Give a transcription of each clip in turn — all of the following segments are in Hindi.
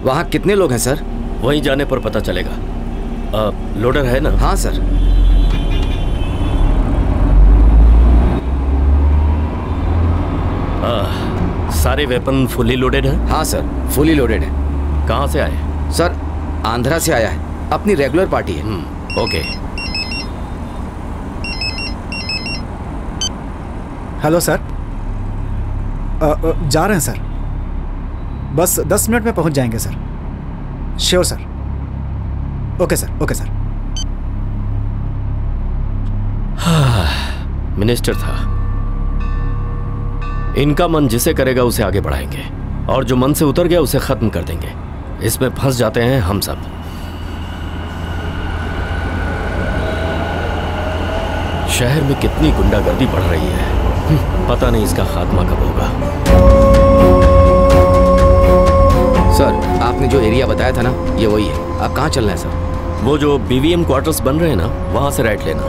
वहाँ कितने लोग हैं सर? वहीं जाने पर पता चलेगा। लोडर है ना? हाँ सर। सारे वेपन फुली लोडेड हैं? हाँ सर, फुली लोडेड है। कहाँ से आए? सर आंध्रा से आया है, अपनी रेगुलर पार्टी है। ओके। Hello sir. जा रहे हैं सर, बस 10 मिनट में पहुंच जाएंगे sir. Sure sir. Okay sir, okay sir. Minister था। इनका मन जिसे करेगा उसे आगे बढ़ाएंगे, और जो मन से उतर गया उसे खत्म कर देंगे। इसमें फंस जाते हैं हम सब। शहर में कितनी गुंडागर्दी बढ़ रही है, पता नहीं इसका खात्मा कब होगा। सर आपने जो एरिया बताया था ना, ये वही है। आप कहाँ चल रहे हैं सर? वो जो बीवीएम क्वार्टर्स बन रहे हैं ना, वहां से राइट लेना।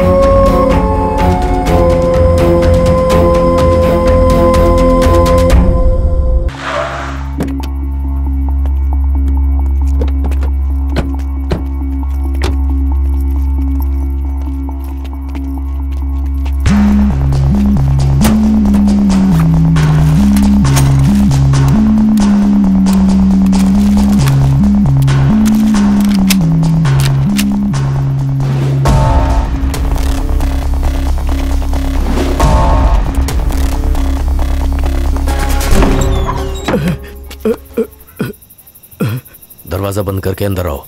दरवाजा बंद करके अंदर आओ।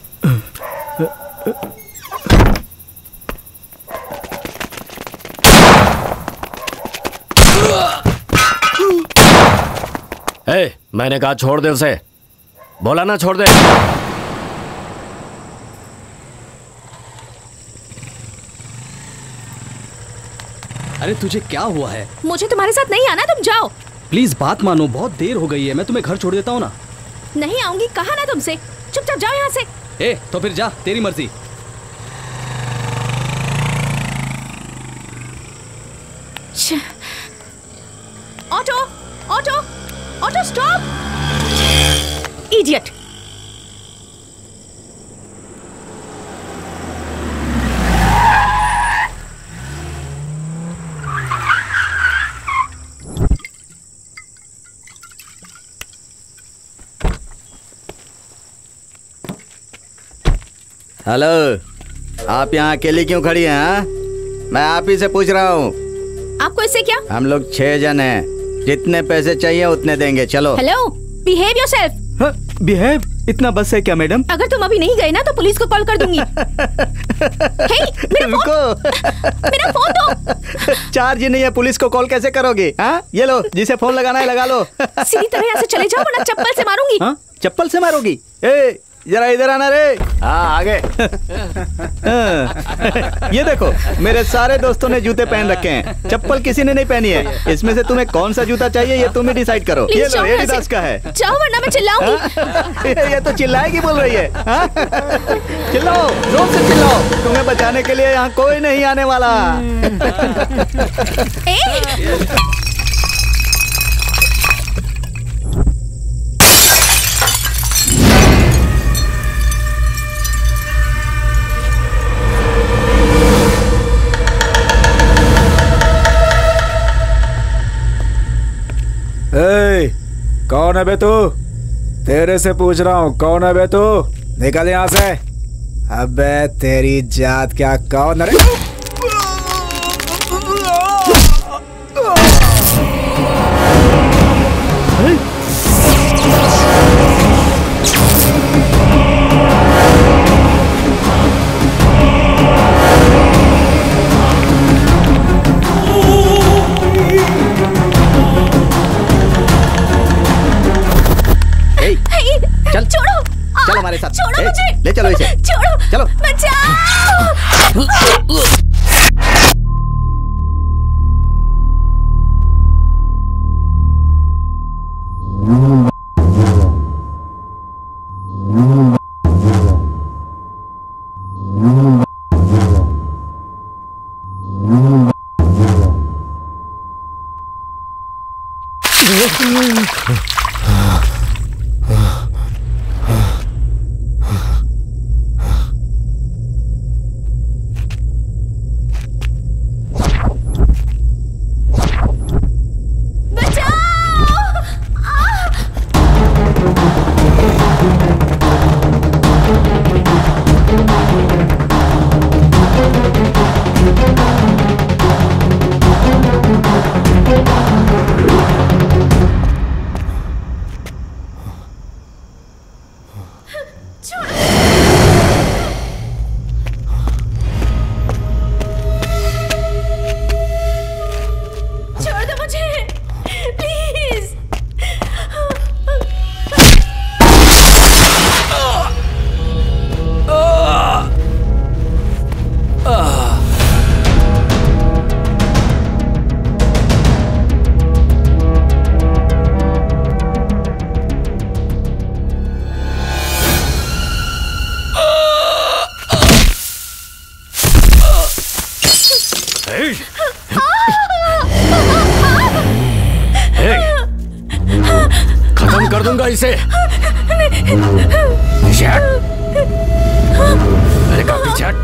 मैंने कहा छोड़ दे उसे। बोला ना छोड़ दे। अरे तुझे क्या हुआ है? मुझे तुम्हारे साथ नहीं आना, तुम जाओ। प्लीज बात मानो, बहुत देर हो गई है। मैं तुम्हें घर छोड़ देता हूँ ना। नहीं आऊंगी, कहा ना तुमसे। चुपचाप जाओ यहाँ से। तो फिर जा, तेरी मर्जी। Auto auto auto stop. Idiot. Hello, आप यहाँ अकेली क्यों खड़ी हैं? हाँ? मैं आप ही से पूछ रहा हूँ। आपको इससे क्या? हम लोग 6 जन हैं, जितने पैसे चाहिए उतने देंगे। चलो। Hello, behave yourself. बिहेव? इतना बस है क्या मैडम? अगर तुम अभी नहीं गए ना तो पुलिस को कॉल कर दूंगी। मेरा फोन दो। चार्ज ही नहीं है, पुलिस को कॉल कैसे करोगे? हाँ, ये लो, जिसे फोन लगाना है लगा लो। सीधी तरह यहाँ से चले जाओ वरना चप्पल से मारूंगी। हाँ? चप्पल से मारोगी? ए, जरा इधर आना रे। हाँ आगे। ये देखो, मेरे सारे दोस्तों ने जूते पहन रखे हैं, चप्पल किसी ने नहीं पहनी है। इसमें से तुम्हें कौन सा जूता चाहिए ये तुम ही डिसाइड करो। ये लो, एडिडास का है। जाओ वरना मैं चिल्लाऊंगी। ये तो चिल्लाएगी बोल रही है। चिल्लाओ, जोर से चिल्लाओ, तुम्हें बचाने के लिए यहाँ कोई नहीं आने वाला। कौन है बे तू? तेरे से पूछ रहा हूँ, कौन है बे तू? निकल यहाँ से। अबे तेरी जात क्या, कौन है? चलो हमारे साथ। छोड़ो मुझे। ले चलो इसे। छोड़ो। चलो। बचाओ। दूंगा इसे। अरे काफी चट।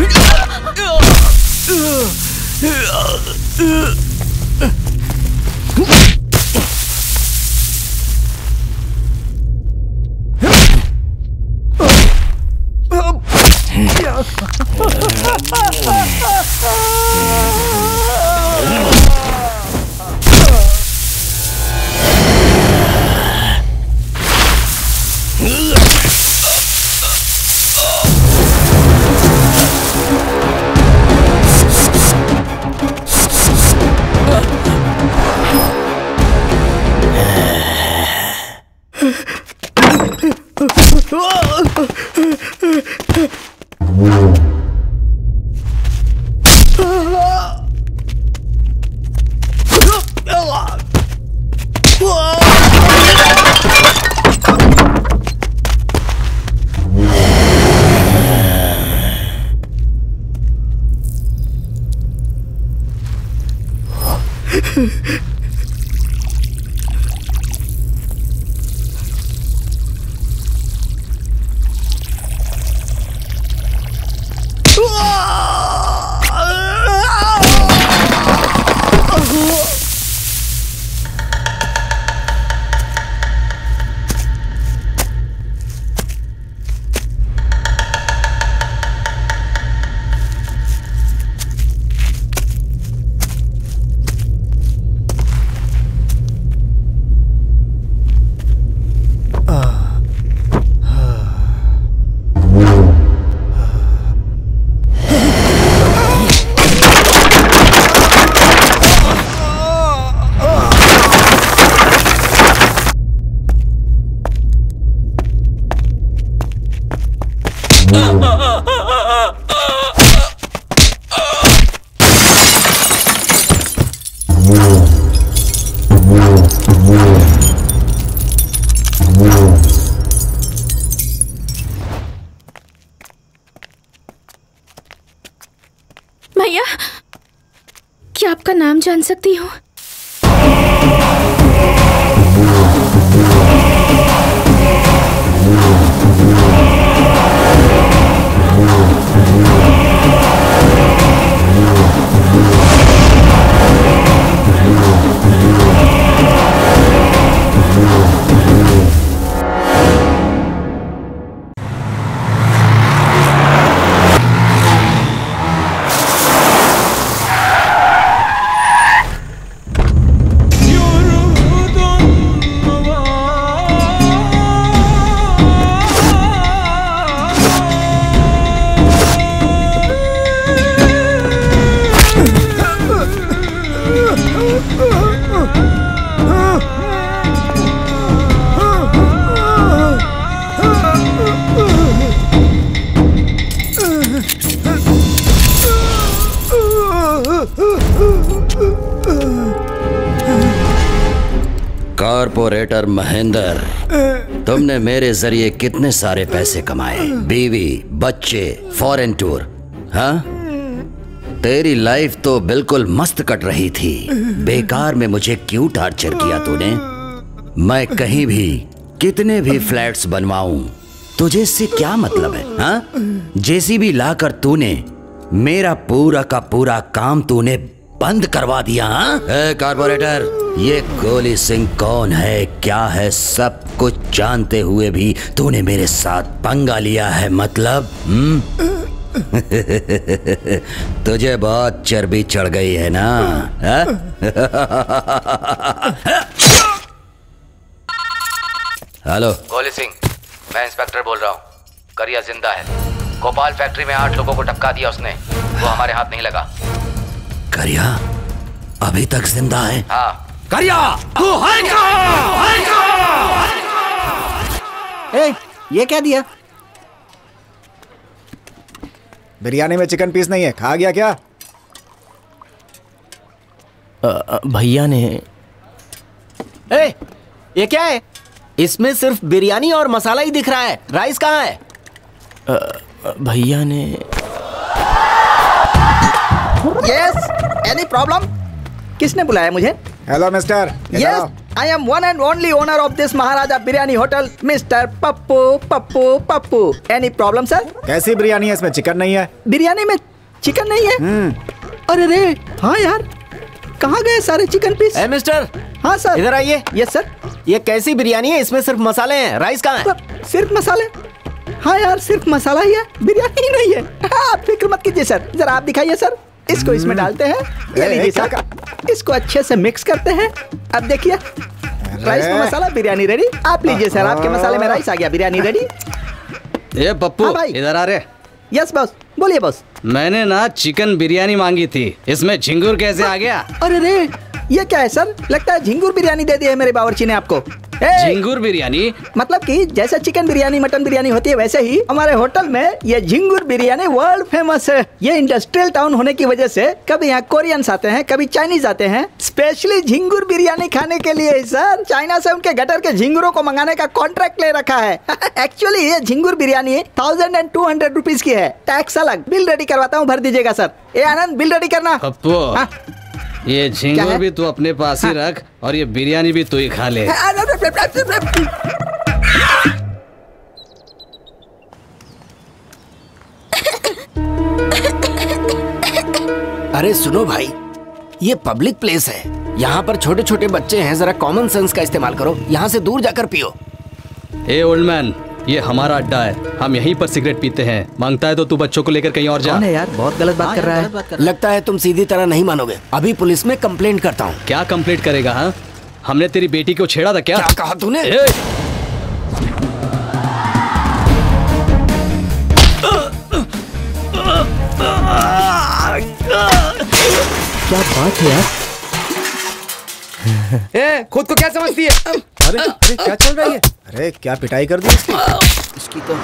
भैया, क्या आपका नाम जान सकती हूँ? कॉर्पोरेटर महेंद्र, तुमने मेरे जरिए कितने सारे पैसे कमाए, बीवी, बच्चे, फॉरेन टूर। हाँ, तेरी लाइफ तो बिल्कुल मस्त कट रही थी। बेकार में मुझे क्यों टार्चर किया तूने? मैं कहीं भी कितने भी फ्लैट्स बनवाऊं, तुझे इससे क्या मतलब है? हाँ, जेसीबी लाकर तूने मेरा पूरा का पूरा काम तूने बंद करवा दिया। हाँ, कॉर्पोरेटर, ये गोली सिंह कौन है, क्या है, सब कुछ जानते हुए भी तूने मेरे साथ पंगा लिया है, मतलब? तुझे बहुत चर्बी चढ़ गई है ना? हेलो, गोली सिंह, मैं इंस्पेक्टर बोल रहा हूँ। करिया जिंदा है। गोपाल फैक्ट्री में 8 लोगों को टपका दिया उसने, वो हमारे हाथ नहीं लगा। करिया अभी तक जिंदा है? हाँ। करिया, तू है क्या? ए, ये क्या दिया? बिरयानी में चिकन पीस नहीं है, खा गया क्या? भैया ने। ए, ये क्या है? इसमें सिर्फ बिरयानी और मसाला ही दिख रहा है, राइस कहाँ है? भैया ने। Yes, any problem? किसने बुलाया मुझे? Hello mister. Yes, I am one and only owner of this Maharaja Biryani Hotel, Mr. Pappu Pappu Pappu. Any problem sir? कैसी बिरयानी है, इसमें चिकन नहीं है? बिरयानी में चिकन नहीं है? अरे रे, हाँ यार, कहाँ गए सारे चिकन पीस? मिस्टर, हाँ सर। इधर आइए। Yes sir. ये कैसी बिरयानी है? इसमें सिर्फ मसाले हैं, राइस कहाँ है? सिर्फ मसाले? हाँ यार, सिर्फ मसाला ही है, बिरयानी ही नहीं है। हाँ, आप फिक्र मत कीजिए सर, जरा आप दिखाइए सर। इसको इसमें डालते हैं, ये लीजिए सर, इसको अच्छे से मिक्स करते हैं। अब देखिए, राइस में मसाला, बिरयानी रेडी। आप लीजिए सर, आपके मसाले में राइस आ गया, बिरयानी रेडी। ये पप्पू, हाँ भाई। इधर आ रहे। यस बॉस, बोलिए बॉस। मैंने ना चिकन बिरयानी मांगी थी, इसमें झिंगुर कैसे आ गया? अरे रे, ये क्या है सर? लगता है झिंगुर बिरयानी दे दी है मेरे बावर्ची ने आपको। झिंगुर बिरयानी मतलब कि जैसे चिकन बिरयानी मटन बिरयानी होती है, वैसे ही हमारे होटल में ये झिंगुर बिरयानी वर्ल्ड फेमस है। ये इंडस्ट्रियल टाउन होने की वजह से कभी यहाँ कोरियंस आते हैं, कभी चाइनीज आते हैं, स्पेशली झिंगुर बिरयानी खाने के लिए सर। चाइना से उनके गटर के झिंगुरों को मंगाने का कॉन्ट्रैक्ट ले रखा है। एक्चुअली ये झिंगुर बिरयानी 1200 रुपीज की है, टैक्स अलग। बिल रेडी करवाता हूँ, भर दीजिएगा सर। ए आनंद, बिल रेडी करना। पप्पू, ये झिंगुर भी तू अपने पास ही रख और ये बिरयानी भी तू ही खा ले। अरे सुनो भाई, ये पब्लिक प्लेस है, यहाँ पर छोटे छोटे बच्चे हैं, जरा कॉमन सेंस का इस्तेमाल करो, यहाँ से दूर जाकर पियो। ए ओल्ड मैन, ये हमारा अड्डा है, हम यहीं पर सिगरेट पीते हैं। मांगता है तो तू बच्चों को लेकर कहीं और जा। कौन है यार, बहुत गलत बात कर रहा है। लगता है तुम सीधी तरह नहीं मानोगे, अभी पुलिस में कंप्लेंट करता हूँ। क्या कंप्लेंट करेगा? हाँ, हमने तेरी बेटी को छेड़ा था क्या? क्या कहा तूने? क्या बात है यार? ए, खुद को क्या समझती है? अरे अरे क्या चल रहा है? अरे क्या पिटाई कर दी इसकी तो।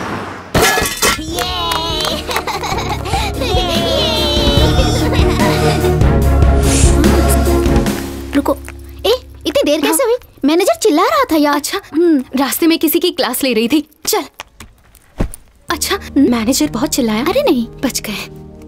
रुको, इतनी देर कैसे हुई? मैनेजर चिल्ला रहा था यार। अच्छा, रास्ते में किसी की क्लास ले रही थी। चल। अच्छा, मैनेजर बहुत चिल्लाया? अरे नहीं, बच गए।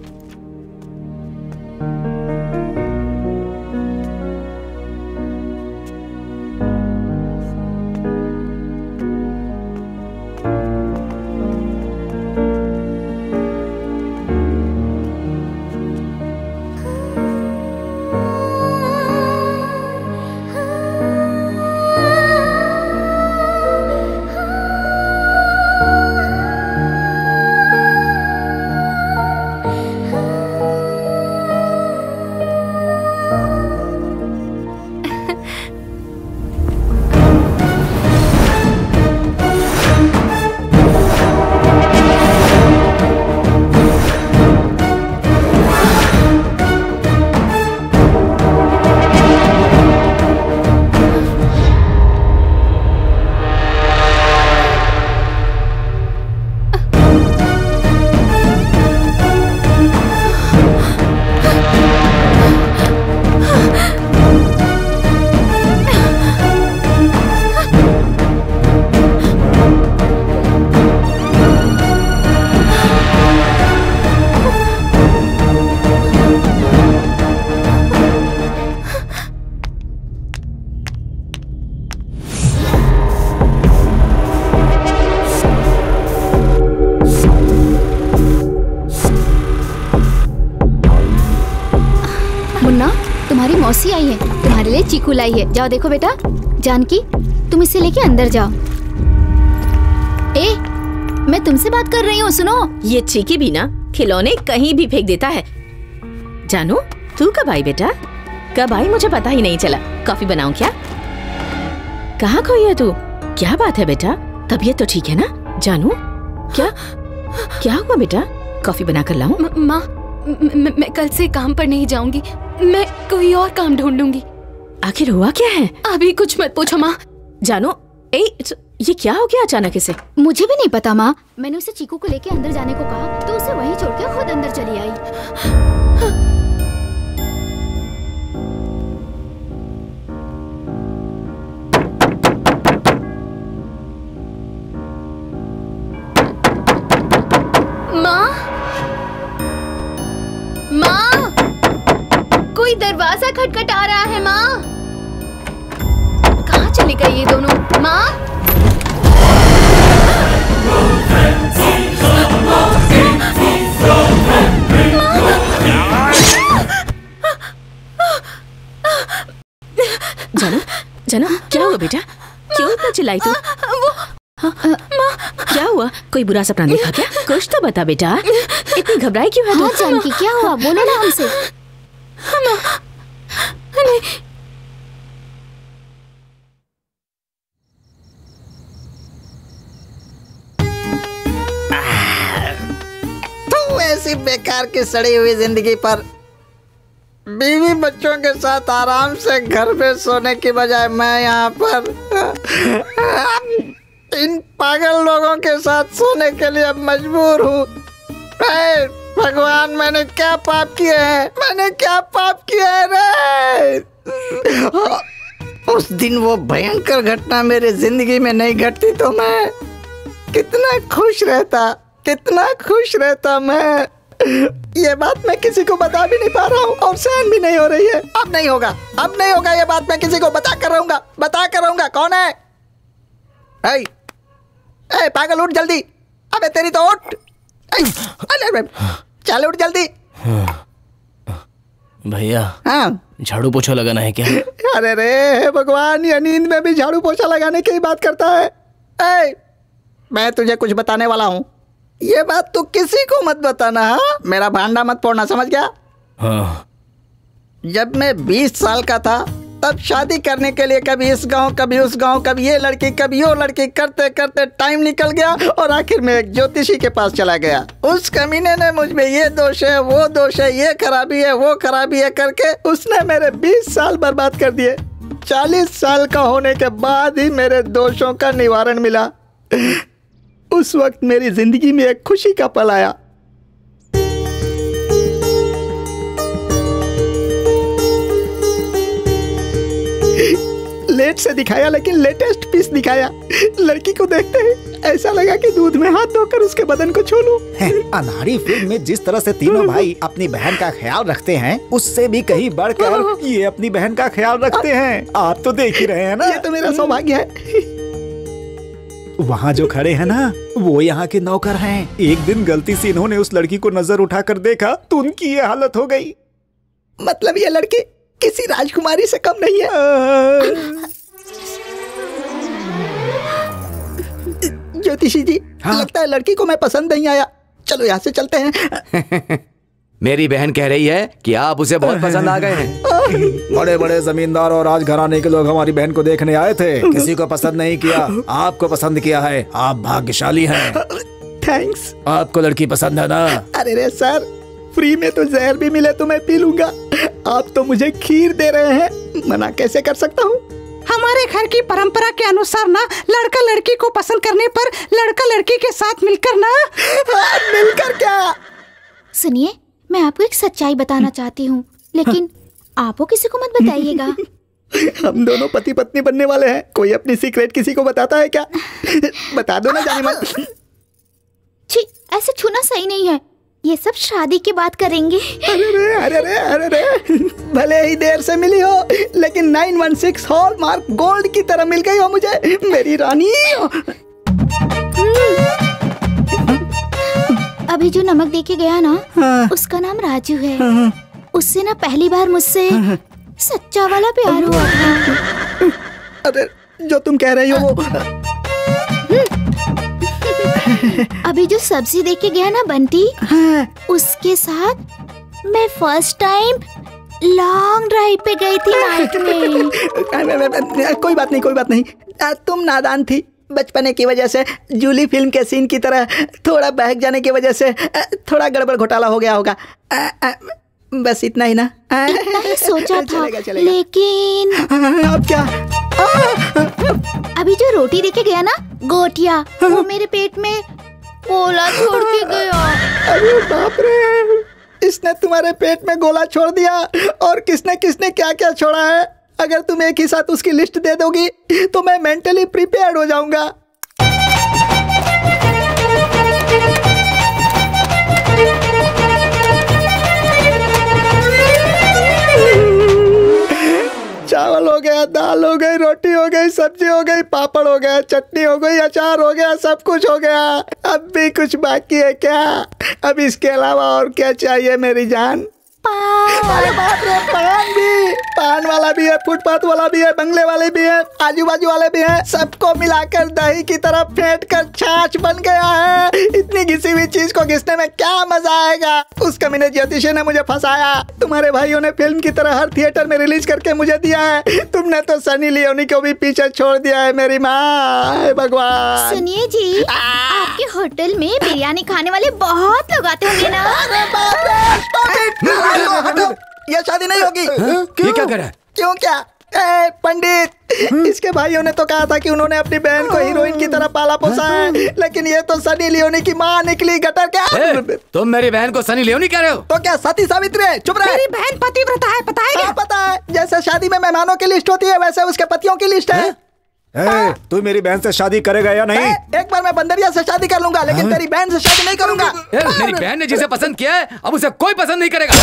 तुम्हारी मौसी आई है, तुम्हारे लिए चीकू लाई है। जाओ देखो बेटा। जानकी, तुम इसे लेके अंदर जाओ। मैं तुमसे बात कर रही हूँ, सुनो। ये चीकी भी ना खिलौने कहीं भी फेंक देता है। जानू, तू कब आई बेटा? कब आई मुझे पता ही नहीं चला। कॉफी बनाऊं क्या? कहाँ खोई है तू? क्या बात है बेटा, तबीयत तो ठीक है ना? जानू, क्या हुआ बेटा? कॉफी बना कर लाऊं? माँ, मैं कल से काम पर नहीं जाऊंगी, मैं कोई और काम ढूंढूंगी। आखिर हुआ क्या है? अभी कुछ मत पूछो माँ। जानू, ये क्या हो गया अचानक इसे? मुझे भी नहीं पता माँ। मैंने उसे चीकू को लेके अंदर जाने को कहा तो उसे वहीं छोड़ के खुद अंदर चली आई। कोई दरवाजा खटखटा रहा है माँ। गए ये दोनों। माँ जना, जना क्या हुआ बेटा? क्यों इतना चिल्लाई तू? माँ क्या हुआ? कोई बुरा सपना देखा क्या? कुछ तो बता बेटा, इतनी घबराई क्यों है तू? हाँ जानकी, क्या हुआ? बोलो ना हमसे। तू ऐसी बेकार की सड़ी हुई जिंदगी पर बीवी बच्चों के साथ आराम से घर पे सोने की बजाय मैं यहाँ पर इन पागल लोगों के साथ सोने के लिए मजबूर हूँ। भगवान, मैंने क्या पाप किए हैं? मैंने क्या पाप किया है रे? उस दिन वो भयंकर घटना मेरे जिंदगी में नहीं घटती तो मैं कितना खुश रहता, कितना खुश रहता मैं। ये बात मैं किसी को बता भी नहीं पा रहा हूँ और सहन भी नहीं हो रही है। अब नहीं होगा, अब नहीं होगा। ये बात मैं किसी को बता कर रहूंगा। कौन है? ए पागल, उठ जल्दी। अबे तेरी तो उठ। अरे चल उठ जल्दी। भैया, हाँ झाड़ू पोछा लगाना है क्या? अरे रे भगवान, ये नींद में भी झाड़ू पोछा लगाने की बात करता है। मैं तुझे कुछ बताने वाला हूँ, ये बात तू किसी को मत बताना। हाँ, मेरा भांडा मत फोड़ना, समझ गया? हाँ। जब मैं 20 साल का था तब शादी करने के लिए कभी इस गांव कभी उस गांव, कभी ये लड़की कभी वो लड़की करते करते टाइम निकल गया और आखिर में एक ज्योतिषी के पास चला गया। उस कमीने ने मुझ में ये दोष है, वो दोष है, ये खराबी है, वो खराबी है करके उसने मेरे 20 साल बर्बाद कर दिए। 40 साल का होने के बाद ही मेरे दोषों का निवारण मिला। उस वक्त मेरी जिंदगी में एक खुशी का पल आया। लेट से दिखाया लेकिन लेटेस्ट पीस दिखाया। लड़की को देखते ही ऐसा लगा कि दूध में हाथ धोकर उसके बदन को छू लूं। अनारी फिल्म में जिस तरह से तीनों भाई अपनी बहन का ख्याल रखते हैं, उससे भी कहीं बढ़कर ये अपनी बहन का ख्याल रखते हैं। आप तो देख ही रहे हैं ना। ये तो मेरा सौभाग्य है। वहाँ जो खड़े हैं ना, वो यहाँ के नौकर हैं। एक दिन गलती से इन्होंने उस लड़की को नजर उठाकर देखा तो उनकी ये हालत हो गई। मतलब ये लड़की किसी राजकुमारी से कम नहीं है। ज्योतिषी जी, हाँ? लगता है लड़की को मैं पसंद नहीं आया। चलो यहाँ से चलते हैं। मेरी बहन कह रही है कि आप उसे बहुत पसंद आ गए हैं। बड़े बड़े जमींदार और राजघराने के लोग हमारी बहन को देखने आए थे, किसी को पसंद नहीं किया, आपको पसंद किया है। आप भाग्यशाली हैं। थैंक्स। आपको लड़की पसंद है ना? अरे रे सर, फ्री में तो जहर भी मिले तो मैं पी लूंगा। आप तो मुझे खीर दे रहे हैं, मना कैसे कर सकता हूँ? हमारे घर की परंपरा के अनुसार ना, लड़का लड़की को पसंद करने पर लड़का लड़की के साथ मिलकर ना। मिलकर क्या? सुनिए, मैं आपको एक सच्चाई बताना चाहती हूँ, लेकिन आप वो किसी को मत बताइएगा। हम दोनों पति पत्नी बनने वाले हैं। कोई अपनी सीक्रेट किसी को बताता है क्या? बता दो ना जाने मन। छी, ऐसे छूना सही नहीं है। ये सब शादी की बात करेंगे। अरे रे, भले ही देर से मिली हो, लेकिन 916 हॉलमार्क गोल्ड की तरह मिल गई हो मुझे, मेरी रानी। अभी जो नमक देके गया ना, हाँ। उसका नाम राजू है। उससे ना पहली बार मुझसे सच्चा वाला प्यार हुआ था। अरे जो तुम कह रही हो वो। अभी जो सब्जी देके गया ना बंटी, हाँ। उसके साथ मैं फर्स्ट टाइम लॉन्ग ड्राइव पे गई थी नाइट में। कोई बात नहीं। तुम नादान थी। बचपने की वजह से जूली फिल्म के सीन की तरह थोड़ा बहक जाने की वजह से थोड़ा गड़बड़ घोटाला हो गया होगा। बस इतना ही ना। इतना ही सोचा था, चलेगा। लेकिन अब क्या? अभी जो रोटी देके गया ना, गोटिया, वो मेरे पेट में गोला छोड़ के गया। अरे बाप रे, इसने तुम्हारे पेट में गोला छोड़ दिया। और किसने किसने क्या क्या छोड़ा है? अगर तुम एक ही साथ उसकी लिस्ट दे दोगी तो मैं मेंटली प्रिपेयर्ड हो जाऊंगा। चावल हो गया, दाल दाल हो गई, रोटी हो गई, सब्जी हो गई, पापड़ हो गया, चटनी हो गई, अचार हो गया, सब कुछ हो गया। अब भी कुछ बाकी है क्या? अब इसके अलावा और क्या चाहिए मेरी जान? अरे बाप रे, पान भी, पान वाला भी है, फुटपाथ वाला भी है, बंगले वाले भी है, आजू बाजू वाले भी हैं। सबको मिलाकर दही की तरह फेंट कर छाछ बन गया है। इतनी घिसी हुई चीज को घिसने में क्या मजा आएगा? उस कमीने ज्योतिषी ने मुझे फंसाया। तुम्हारे भाइयों ने फिल्म की तरह हर थिएटर में रिलीज करके मुझे दिया है। तुमने तो सनी लियोनी को भी पीछे छोड़ दिया है मेरी माँ। भगवान। सुनिए जी, आपके होटल में बिरयानी खाने वाले बहुत लोग आते होंगे ना? अरे बाप रे, हटो, ये शादी नहीं होगी। ये क्या कर रहा है? क्यों क्या? पंडित, इसके भाइयों ने तो कहा था कि उन्होंने अपनी बहन को हीरोइन की तरह पाला पोसा है, लेकिन ये तो सनी लियोनी की माँ निकली। गटर क्या? तुम मेरी बहन को सनी लियोनी कह रहे हो? तो क्या सती सावित्री है? चुप रहे। मेरी बहन पतिव्रता है, पता है क्या? हाँ, पता है। जैसे शादी में मेहमानों की लिस्ट होती है, वैसे उसके पतियों की लिस्ट है। तू मेरी बहन से शादी करेगा या नहीं? एक बार मैं बंदरिया से शादी कर लूंगा, लेकिन तेरी बहन से शादी नहीं करूंगा। मेरी बहन ने जिसे पसंद किया है, अब उसे कोई पसंद नहीं करेगा।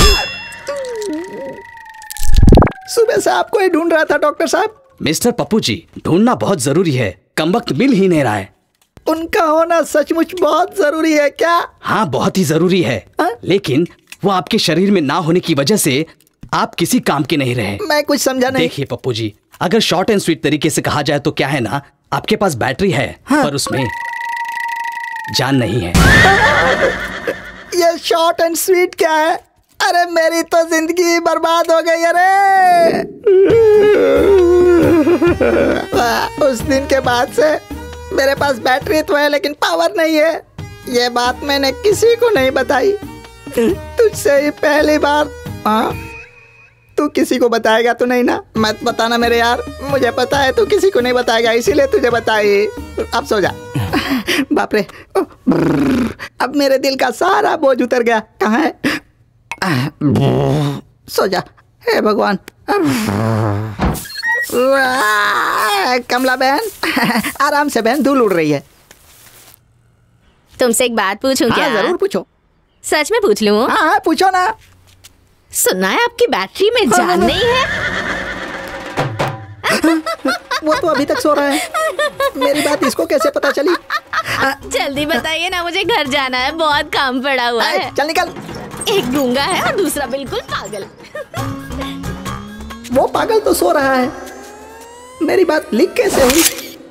सुबह से आपको ही ढूंढ रहा था डॉक्टर साहब। मिस्टर पप्पू जी, ढूंढना बहुत जरूरी है, कमबख्त मिल ही नहीं रहा है। उनका होना सचमुच बहुत जरूरी है क्या? हाँ, बहुत ही जरूरी है। लेकिन वो आपके शरीर में ना होने की वजह से आप किसी काम के नहीं रहे। मैं कुछ समझा नहीं। देखिए पप्पू जी, अगर शॉर्ट एंड स्वीट तरीके से कहा जाए तो क्या है ना, आपके पास बैटरी है, पर उसमें जान नहीं है। ये शॉर्ट एंड स्वीट क्या है? अरे मेरी तो जिंदगी बर्बाद हो गई। अरे उस दिन के बाद से मेरे पास बैटरी तो है, लेकिन पावर नहीं है। ये बात मैंने किसी को नहीं बताई, तुझसे ही पहली बार। हाँ, तू किसी को बताएगा तो नहीं ना? मत बताना मेरे यार, मुझे पता है तू किसी को नहीं बताएगा, इसीलिए तुझे बताई। अब सो जा। बाप रे, अब मेरे दिल का सारा बोझ उतर गया। कहाँ है? सो जा। हे भगवान। कमला बहन, आराम से बहन, धूल उड़ रही है। तुमसे एक बात पूछूं क्या? जरूर पूछो। सच में पूछ लूं? हाँ, पूछो ना। सुना है आपकी बैटरी में जान नहीं है? वो तो अभी तक सो रहा है। मेरी बात इसको कैसे पता चली? जल्दी बताइए ना, मुझे घर जाना है, बहुत काम पड़ा हुआ है। चल निकल। एक गूंगा है और दूसरा बिल्कुल पागल। वो पागल तो सो रहा है, मेरी बात लीक कैसे हुई?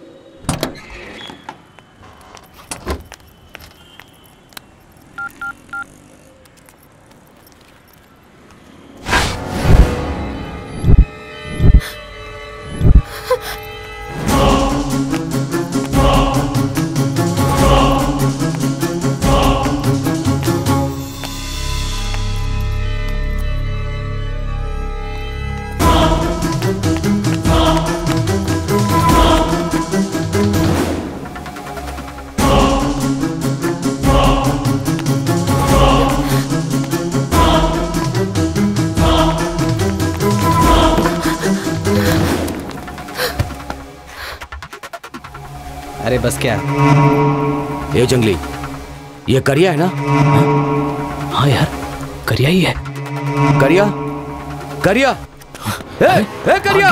अरे बस क्या? ये जंगली, ये करिया है ना? हाँ यार, करिया ही है। करिया, करिया, ए करिया।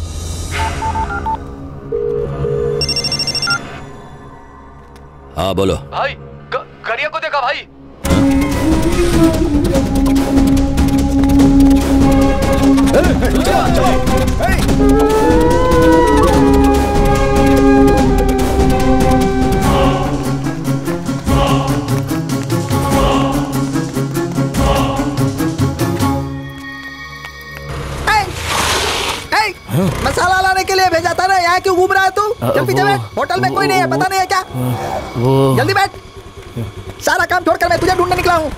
हाँ बोलो भाई। करिया को देखा भाई। मसाला लाने के लिए भेजा था ना, यहाँ क्यों घूम रहा है तू? चल पीछे बैठ, होटल में कोई नहीं है, पता नहीं है क्या? जल्दी बैठ, सारा काम छोड़कर मैं तुझे ढूंढने निकला हूँ।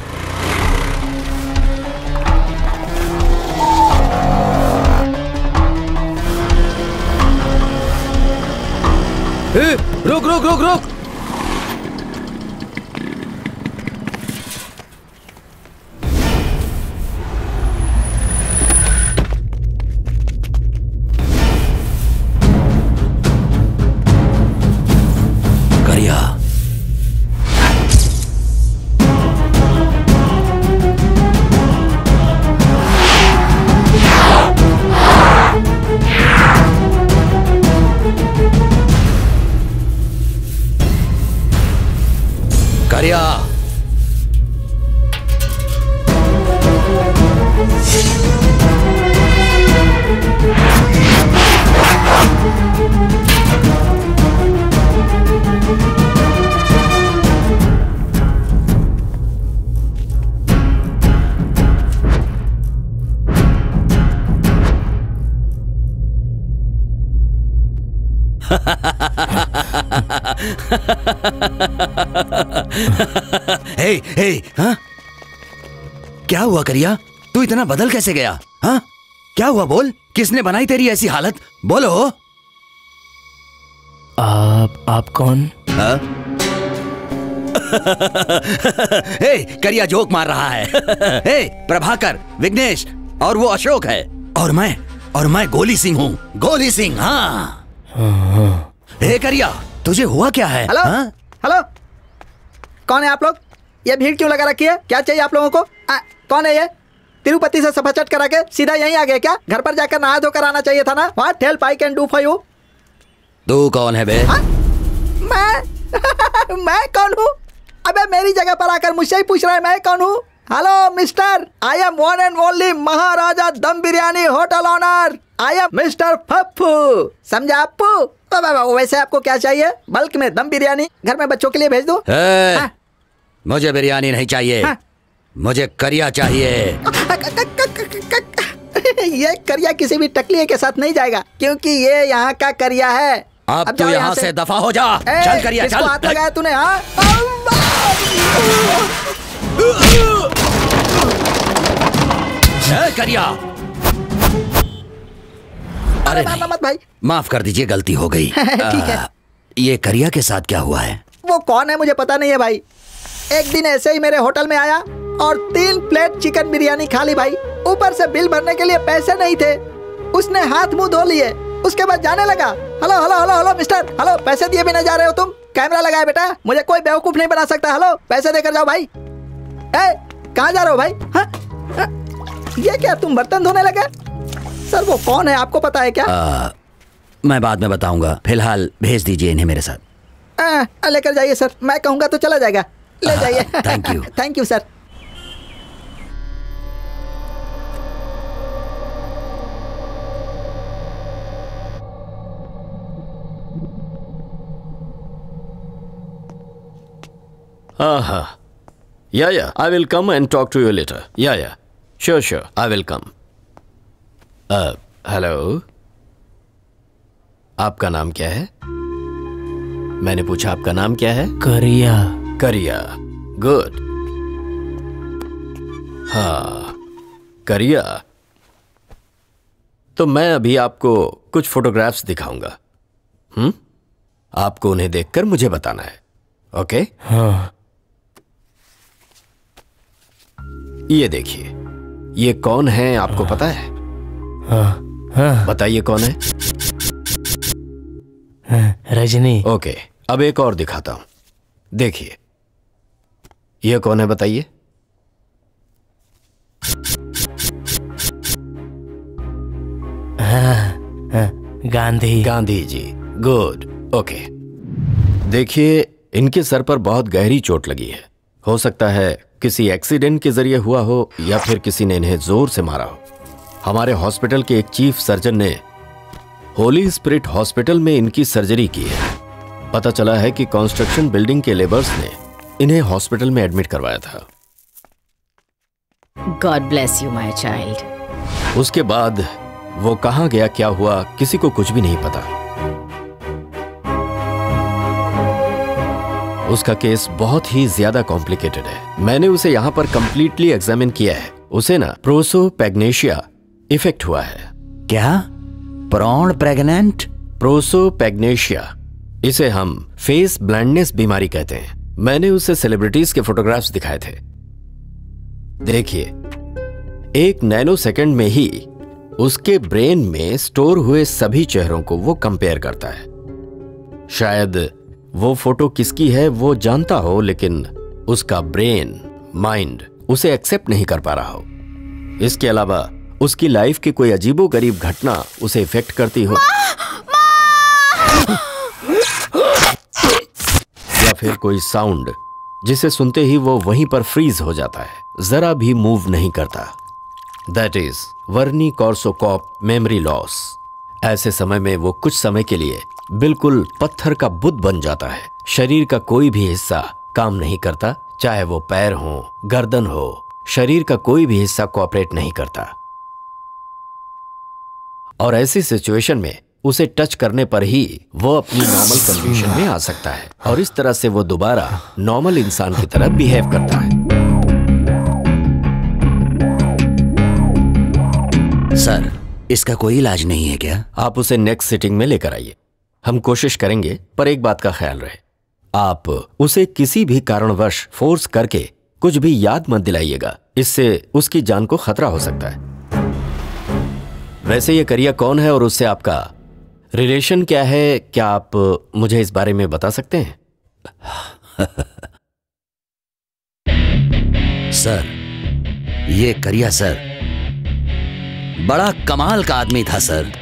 रुक रुक रुक रुक। हे हे हाँ? क्या हुआ करिया? तू इतना बदल कैसे गया? हाँ? क्या हुआ बोल? किसने बनाई तेरी ऐसी हालत? बोलो। आप कौन? हाँ? हे करिया जोक मार रहा है। हे प्रभाकर, विघ्नेश और वो अशोक है और मैं गोली सिंह हूँ। गोली सिंह। हाँ। हे करिया, तुझे हुआ क्या है? हेलो हेलो, कौन है आप लोग? ये भीड़ क्यों लगा रखी है? क्या चाहिए आप लोगों को? कौन है ये? तिरुपति से सफा चट करा के सीधा यहीं आ गए क्या? घर पर जाकर नहा धोकर आना चाहिए था ना। What help I can do for you? तू कौन है बे? मैं कौन हूँ? अबे मेरी जगह पर आकर मुझसे ही पूछ रहा है मैं कौन हूँ? Hello mister, I am one and only Maharaja Dum Biryani hotel owner. I am mister Pappu. समझा पप्पू? वैसे आपको क्या चाहिए? बल्क में दम बिरयानी घर में बच्चों के लिए भेज दो? मुझे बिरयानी नहीं चाहिए। मुझे करिया चाहिए। ये करिया किसी भी टकलिए के साथ नहीं जाएगा, क्योंकि ये यहाँ का करिया है। अब तो यहाँ से दफा हो जा। चल करिया चल। हाथ लगाया तूने? हाँ करिया। अरे मत भाई, माफ कर दीजिए, गलती हो गई। ठीक है। ये करिया के साथ क्या हुआ है? वो कौन है मुझे पता नहीं है भाई। एक दिन ऐसे ही मेरे होटल में आया और 3 प्लेट चिकन बिरयानी खा ली भाई। ऊपर से बिल भरने के लिए पैसे नहीं थे। उसने हाथ मुंह धो लिए, उसके बाद जाने लगा। Hello hello hello hello mister, hello, पैसे दिए बिना जा रहे हो तुम? कैमरा लगाए बेटा, मुझे कोई बेवकूफ नहीं बना सकता। हेलो, पैसे देकर जाओ भाई। कहाँ जा रहे हो भाई? हाँ? ये क्या, तुम बर्तन धोने लगे? सर वो कौन है आपको पता है क्या? मैं बाद में बताऊंगा, फिलहाल भेज दीजिए इन्हें मेरे साथ। लेकर जाइए सर, मैं कहूंगा तो चला जाएगा। ले जाइए। Thank you. Thank you sir. Yeah, I will come and talk to you later. Yeah, sure, I will come. Hello, आपका नाम क्या है? मैंने पूछा आपका नाम क्या है? करिया। करिया, गुड। हाँ, करिया। तो मैं अभी आपको कुछ फोटोग्राफ्स दिखाऊंगा। आपको उन्हें देखकर मुझे बताना है, ओके? हाँ। ये देखिए, ये कौन है आपको पता है? हाँ। बताइए कौन है? रजनी। ओके, अब एक और दिखाता हूं। देखिए, ये कौन है बताइए? गांधी। Gandhi ji, good, okay. देखिए, इनके सर पर बहुत गहरी चोट लगी है। हो सकता है किसी एक्सीडेंट के जरिए हुआ हो या फिर किसी ने इन्हें जोर से मारा हो। हमारे हॉस्पिटल के एक चीफ सर्जन ने होली स्पिरिट हॉस्पिटल में इनकी सर्जरी की है। पता चला है कि कंस्ट्रक्शन बिल्डिंग के लेबर्स ने इन्हें हॉस्पिटल में एडमिट करवाया था। God bless you my child. उसके बाद वो कहां गया, क्या हुआ, किसी को कुछ भी नहीं पता। उसका केस बहुत ही ज्यादा कॉम्प्लिकेटेड है। मैंने उसे यहां पर कंप्लीटली एग्जामिन किया है। उसे ना प्रोसोपैग्नेशिया इफेक्ट हुआ है। क्या? Prawn pregnant? प्रोसोपैग्नेशिया, इसे हम फेस ब्लाइंडनेस बीमारी कहते हैं। मैंने उसे सेलिब्रिटीज के फोटोग्राफ्स दिखाए थे। देखिए, 1 नैनो सेकंड में ही उसके ब्रेन में स्टोर हुए सभी चेहरों को वो कंपेयर करता है। शायद वो फोटो किसकी है वो जानता हो, लेकिन उसका ब्रेन, माइंड उसे एक्सेप्ट नहीं कर पा रहा हो। इसके अलावा उसकी लाइफ की कोई अजीबोगरीब घटना उसे इफेक्ट करती हो, या फिर कोई साउंड जिसे सुनते ही वो वहीं पर फ्रीज हो जाता है, जरा भी मूव नहीं करता। That is Wernicke Korsakoff memory loss. ऐसे समय में वो कुछ समय के लिए बिल्कुल पत्थर का बुत बन जाता है। शरीर का कोई भी हिस्सा काम नहीं करता, चाहे वो पैर हो, गर्दन हो, शरीर का कोई भी हिस्सा कोऑपरेट नहीं करता। और ऐसी सिचुएशन में उसे टच करने पर ही वो अपनी नॉर्मल कंडीशन में आ सकता है और इस तरह से वो दोबारा नॉर्मल इंसान की तरह बिहेव करता है। सर, इसका कोई इलाज नहीं है क्या? आप उसे नेक्स्ट सिटिंग में लेकर आइए, हम कोशिश करेंगे, पर एक बात का ख्याल रहे, आप उसे किसी भी कारणवश फोर्स करके कुछ भी याद मत दिलाइएगा, इससे उसकी जान को खतरा हो सकता है। वैसे ये करिया कौन है और उससे आपका रिलेशन क्या है, क्या आप मुझे इस बारे में बता सकते हैं? सर, ये करिया सर बड़ा कमाल का आदमी था सर।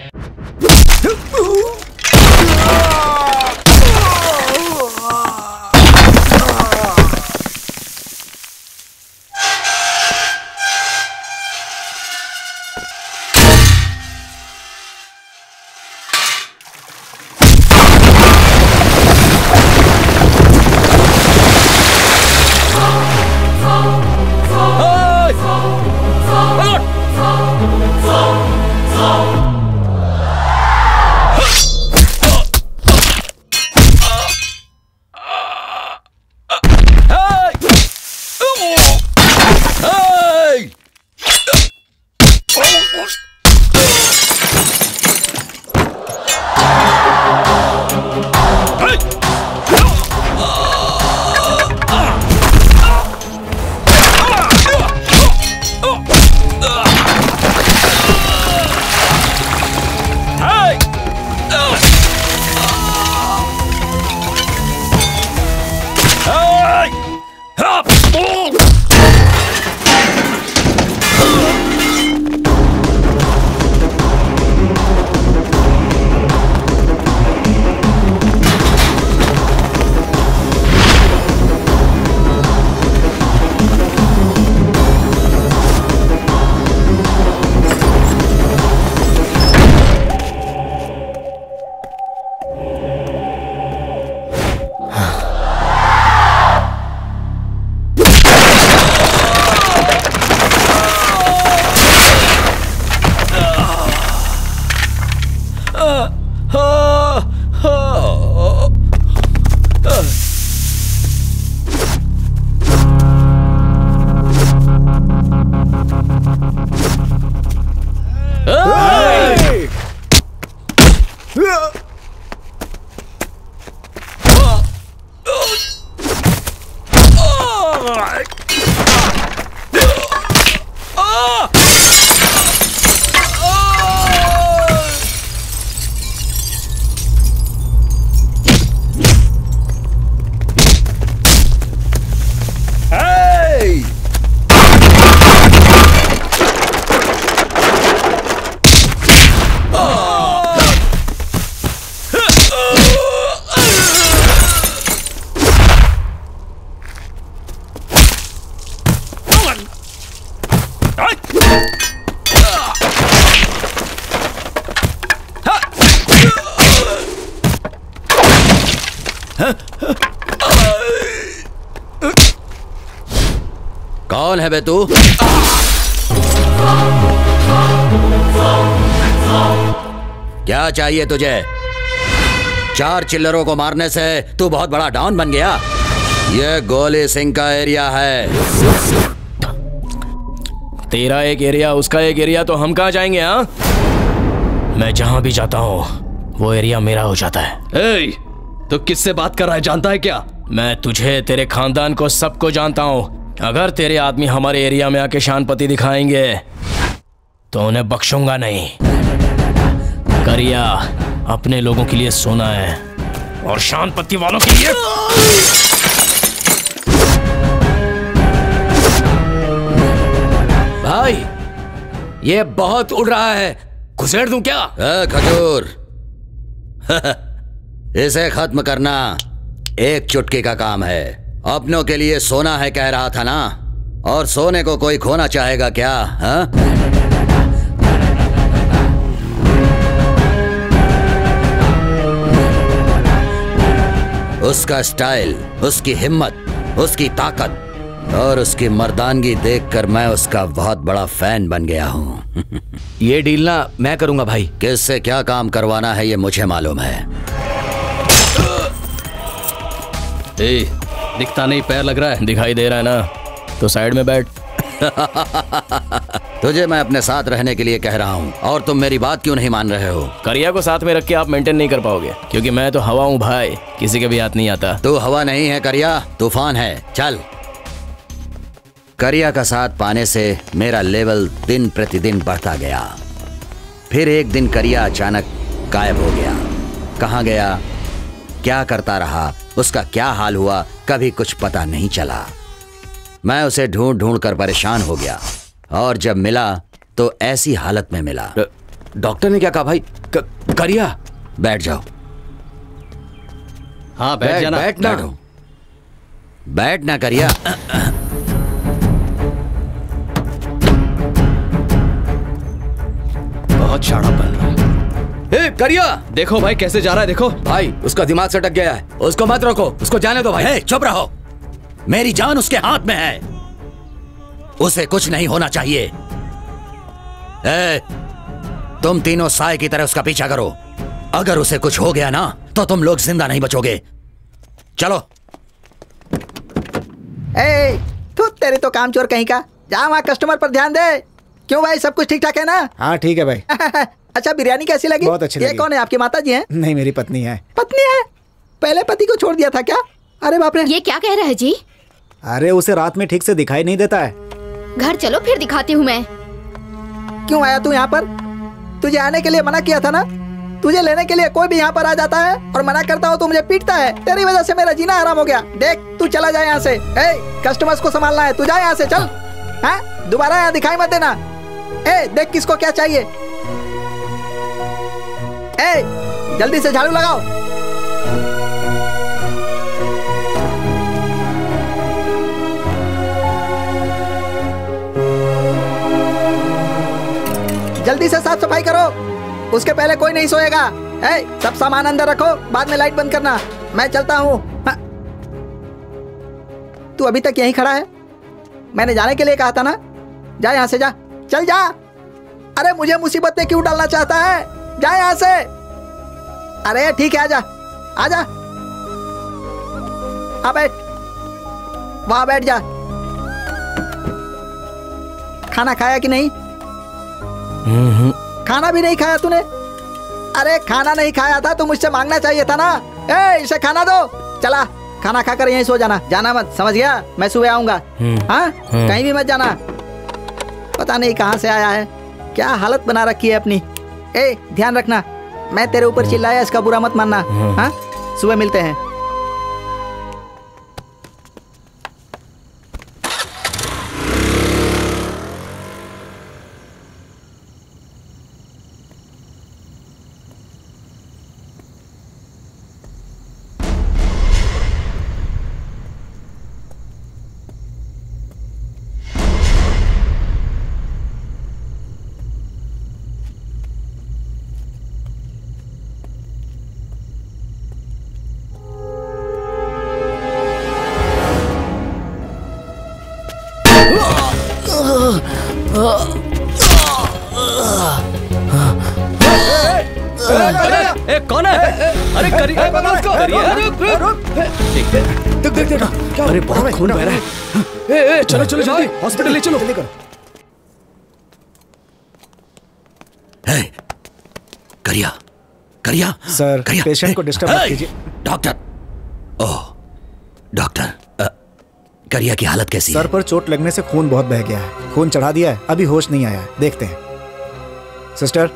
कौन है बे तू? क्या चाहिए तुझे? 4 चिल्लरों को मारने से तू बहुत बड़ा डॉन बन गया? ये गोली सिंह का एरिया है। तेरा एक एरिया, उसका एक एरिया, तो हम कहाँ जाएंगे? हाँ, मैं जहां भी जाता हूँ वो एरिया मेरा हो जाता है। तो किससे बात कर रहा है, जानता है क्या? मैं तुझे, तेरे खानदान को, सबको जानता हूँ। अगर तेरे आदमी हमारे एरिया में आके शानपति दिखाएंगे तो उन्हें बख्शूंगा नहीं। करिया अपने लोगों के लिए सोना है और शानपति वालों के लिए भाई ये बहुत उड़ रहा है, घुसेड़ दूं क्या? खजूर इसे खत्म करना एक चुटकी का काम है। अपनों के लिए सोना है कह रहा था ना, और सोने को कोई खोना चाहेगा क्या? हाँ? उसका स्टाइल, उसकी हिम्मत, उसकी ताकत और उसकी मर्दानगी देखकर मैं उसका बहुत बड़ा फैन बन गया हूं। ये डील ना मैं करूंगा भाई। किससे क्या काम करवाना है ये मुझे मालूम है। दिखता नहीं, पैर लग रहा है। दिखाई दे रहा है ना, तो साइड में बैठ। तुझे मैं अपने साथ रहने के लिए कह रहा हूँ और तुम मेरी बात क्यों नहीं मान रहे हो? करिया को साथ में रख के आप मेंटेन नहीं कर पाओगे, क्योंकि मैं तो हवा हूँ भाई, किसी के भी हाथ नहीं आता। तू हवा नहीं है करिया, तूफान है। चल। करिया का साथ पाने से मेरा लेवल दिन प्रतिदिन बढ़ता गया। फिर एक दिन करिया अचानक गायब हो गया। कहाँ गया, क्या करता रहा, उसका क्या हाल हुआ, कभी कुछ पता नहीं चला। मैं उसे ढूंढ ढूंढ कर परेशान हो गया और जब मिला तो ऐसी हालत में मिला। डॉक्टर ने क्या कहा भाई? करिया। बैठ जाओ। हाँ बैठ जाना। बैठना, बैठना करिया। बहुत शाना बन रहा है। ए, करिया देखो भाई कैसे जा रहा है, देखो भाई उसका दिमाग सटक गया है, उसको मत रोको, उसको जाने दो भाई। चुप रहो, मेरी जान उसके हाथ में है, उसे कुछ नहीं होना चाहिए। तुम तीनों साए की तरह उसका पीछा करो, अगर उसे कुछ हो गया ना तो तुम लोग जिंदा नहीं बचोगे। चलो। तू तेरी तो काम चोर कहीं का, जा वहाँ कस्टमर पर ध्यान दे। क्यों भाई, सब कुछ ठीक ठाक है ना? हाँ ठीक है भाई। अच्छा बिरयानी कैसी लगी? बहुत अच्छी लगी। ये कौन है, आपकी माता जी हैं? नहीं, मेरी पत्नी है। पत्नी है? पहले पति को छोड़ दिया था क्या? अरे बाप रे। ये क्या कह रहा है जी? अरे उसे रात में ठीक से दिखाई नहीं देता है। घर चलो फिर दिखाती हूँ मैं। क्यों आया तू यहाँ पर? तुझे आने के लिए मना किया था ना? तुझे लेने के लिए कोई भी यहाँ पर आ जाता है और मना करता हो तो मुझे पीटता है। तेरी वजह से मेरा जीना हराम हो गया। देख तू चला जाए यहाँ से। कस्टमर्स को संभालना है, तू जा यहाँ से, चल। हाँ दोबारा यहाँ दिखाई मत देना। देख किसको क्या चाहिए। जल्दी से झाड़ू लगाओ। जल्दी से साफ सफाई करो, उसके पहले कोई नहीं सोएगा। सब सामान अंदर रखो, बाद में लाइट बंद करना। मैं चलता हूँ। तू अभी तक यहीं खड़ा है? मैंने जाने के लिए कहा था ना। जा यहाँ से, जा, चल जा। अरे मुझे मुसीबत में क्यों डालना चाहता है? जा यहाँ से। अरे ठीक है, आजा आजा। हाँ बैठ, वहां बैठ जा। खाना खाया कि नहीं? खाना भी नहीं खाया तूने? अरे खाना नहीं खाया था तो मुझसे मांगना चाहिए था ना। इसे खाना दो। चला, खाना खाकर यहीं सो जाना, जाना मत, समझ गया? मैं सुबह आऊंगा। हाँ कहीं भी मत जाना। पता नहीं कहाँ से आया है, क्या हालत बना रखी है अपनी। ध्यान रखना, मैं तेरे ऊपर चिल्लाया इसका बुरा मत मानना। हाँ सुबह मिलते हैं। कौन है? अरे करिए, अरे बहुत खून बह रहा है। चलो चलो जल्दी हॉस्पिटल ले चलो। करिया, करिया सर, पेशेंट को डिस्टर्ब मत कीजिए। डॉक्टर, ओह डॉक्टर, करिया की हालत कैसी है? सर पर चोट लगने से खून बहुत बह गया है, खून चढ़ा दिया है, अभी होश नहीं आया है, देखते हैं। सिस्टर।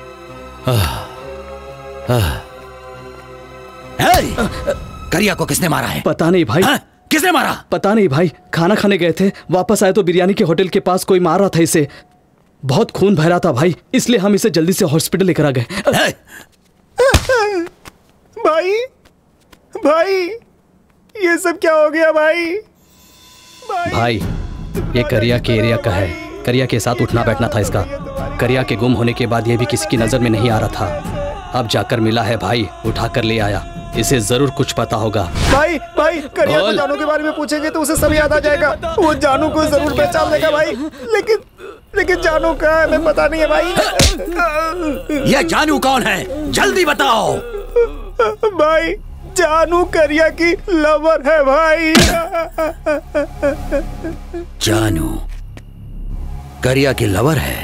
करिया को किसने मारा है? पता नहीं भाई। किसने मारा? पता नहीं भाई, खाना खाने गए थे, वापस आए तो बिरयानी के होटल के पास कोई मार रहा था इसे। बहुत खून बह रहा था भाई, इसलिए हम इसे जल्दी से हॉस्पिटल लेकर आ गए। भाई भाई ये सब क्या हो गया भाई? भाई ये करिया के एरिया का है, करिया के साथ उठना बैठना था इसका। करिया के गुम होने के बाद ये भी किसी की नजर में नहीं आ रहा था, अब जाकर मिला है भाई, उठा कर ले आया। इसे जरूर कुछ पता होगा। भाई भाई करिया को जानू के बारे में पूछेंगे तो उसे सब याद आ जाएगा। वो जानू को जरूर पहचान लेगा भाई, लेकिन लेकिन जानू कहाँ है मैं पता नहीं है भाई। यह जानू कौन है, जल्दी बताओ। भाई जानू करिया की लवर है भाई। जानू करिया की लवर है?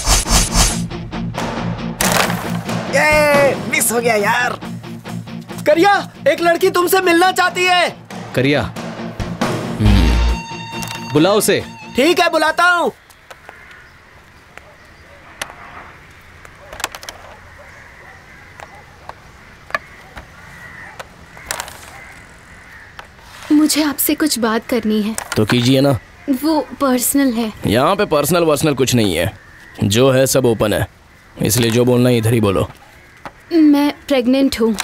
ये मिस हो गया यार। करिया, एक लड़की तुमसे मिलना चाहती है। करिया, बुलाओ उसे। ठीक है, बुलाता हूँ। मुझे आपसे कुछ बात करनी है। तो कीजिए ना। वो पर्सनल है। यहाँ पे पर्सनल वर्सनल कुछ नहीं है, जो है सब ओपन है, इसलिए जो बोलना है इधर ही बोलो। मैं प्रेग्नेंट हूँ।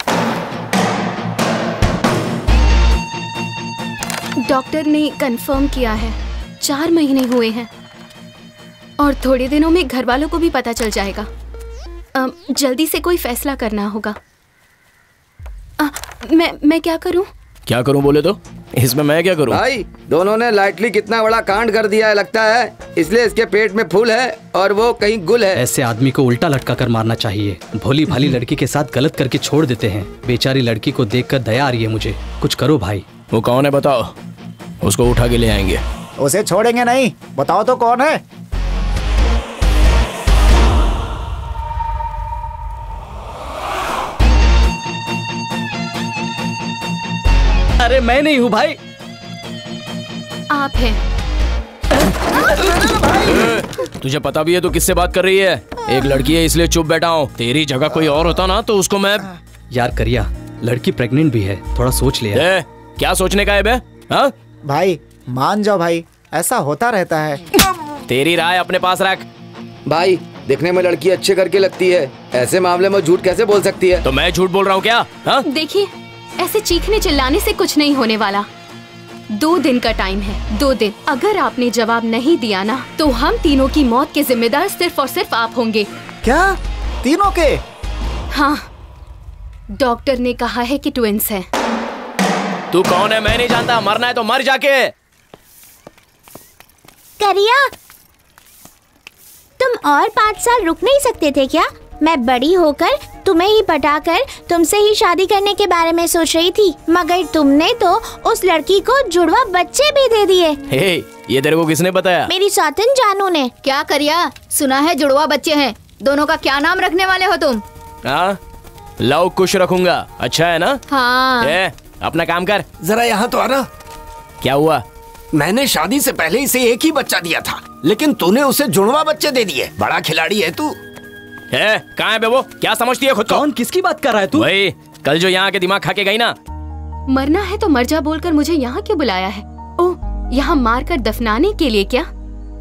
डॉक्टर ने कंफर्म किया है। 4 महीने हुए हैं और थोड़े दिनों में घर वालों को भी पता चल जाएगा। जल्दी से कोई फैसला करना होगा। मैं क्या करूं? क्या करूं बोले तो? इसमें मैं क्या करूं? भाई दोनों ने लाइटली कितना बड़ा कांड कर दिया है लगता है, इसलिए इसके पेट में फूल है और वो कहीं गुल है। ऐसे आदमी को उल्टा लटका कर मारना चाहिए। भोली भाली लड़की के साथ गलत करके छोड़ देते हैं। बेचारी लड़की को देखकर दया आ रही है मुझे। कुछ करो भाई। वो कौन है बताओ, उसको उठा के ले आएंगे। उसे छोड़ेंगे नहीं, बताओ तो कौन है? अरे मैं नहीं हूँ भाई। आप हैं। तुझे पता भी है तो किससे बात कर रही है? एक लड़की है इसलिए चुप बैठा हूँ। तेरी जगह कोई और होता ना तो उसको मैं। यार करिया, लड़की प्रेग्नेंट भी है, थोड़ा सोच लिया। क्या सोचने का है बे? हाँ भाई मान जाओ भाई, ऐसा होता रहता है। तेरी राय अपने पास रख। भाई देखने में लड़की अच्छे करके लगती है, ऐसे मामले में झूठ कैसे बोल सकती है? तो मैं झूठ बोल रहा हूँ क्या? हाँ? देखिए, ऐसे चीखने चिल्लाने से कुछ नहीं होने वाला। 2 दिन का टाइम है, 2 दिन। अगर आपने जवाब नहीं दिया ना तो हम तीनों की मौत के जिम्मेदार सिर्फ और सिर्फ आप होंगे। क्या? तीनों के? हाँ, डॉक्टर ने कहा है कि ट्विंस हैं। तू कौन है? मैं नहीं जानता। मरना है तो मर जाके। करिया, तुम और 5 साल रुक नहीं सकते थे क्या? मैं बड़ी होकर तुम्हें ही पटाकर तुमसे ही शादी करने के बारे में सोच रही थी, मगर तुमने तो उस लड़की को जुड़वा बच्चे भी दे दिए। हे, ये तेरे को किसने बताया? मेरी सौतन जानू ने। क्या करिया, सुना है जुड़वा बच्चे हैं। दोनों का क्या नाम रखने वाले हो तुम? हाँ, लव कुश रखूंगा। अच्छा है ना? हाँ। अपना काम कर। जरा यहाँ तो आना। क्या हुआ? मैंने शादी से पहले इसे एक ही बच्चा दिया था, लेकिन तूने उसे जुड़वा बच्चे दे दिए। बड़ा खिलाड़ी है तू। कहाँ है बे वो? क्या समझती है खुद को? कौन, किसकी बात कर रहा है तू? वही कल जो यहाँ के दिमाग खा के गई ना। मरना है तो मर जा बोलकर मुझे यहाँ क्यों बुलाया है? ओह, यहाँ मारकर दफनाने के लिए क्या?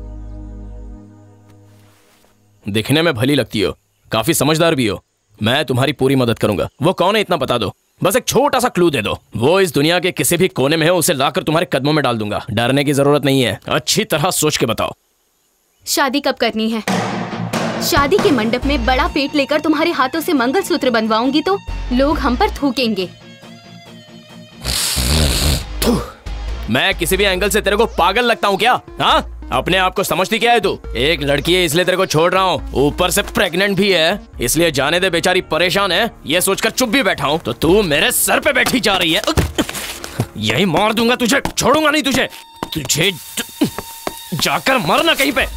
दिखने में भली लगती हो, काफी समझदार भी हो। मैं तुम्हारी पूरी मदद करूंगा। वो कौन है इतना बता दो, बस एक छोटा सा क्लू दे दो। वो इस दुनिया के किसी भी कोने में है, उसे लाकर तुम्हारे कदमों में डाल दूंगा। डरने की जरूरत नहीं है, अच्छी तरह सोच के बताओ। शादी कब करनी है? शादी के मंडप में बड़ा पेट लेकर तुम्हारे हाथों से मंगलसूत्र बनवाऊंगी तो लोग हम पर थूकेंगे। मैं किसी भी एंगल से तेरे को पागल लगता हूँ क्या? हाँ, अपने आप को समझती क्या है तू? एक लड़की है इसलिए तेरे को छोड़ रहा हूँ, ऊपर से प्रेग्नेंट भी है, इसलिए जाने दे, बेचारी परेशान है, ये सोचकर चुप भी बैठा हूँ। तो तू मेरे सर पे बैठी जा रही है। यही मार दूंगा तुझे, छोड़ूंगा नहीं तुझे। तुझे जाकर मरना कहीं पे।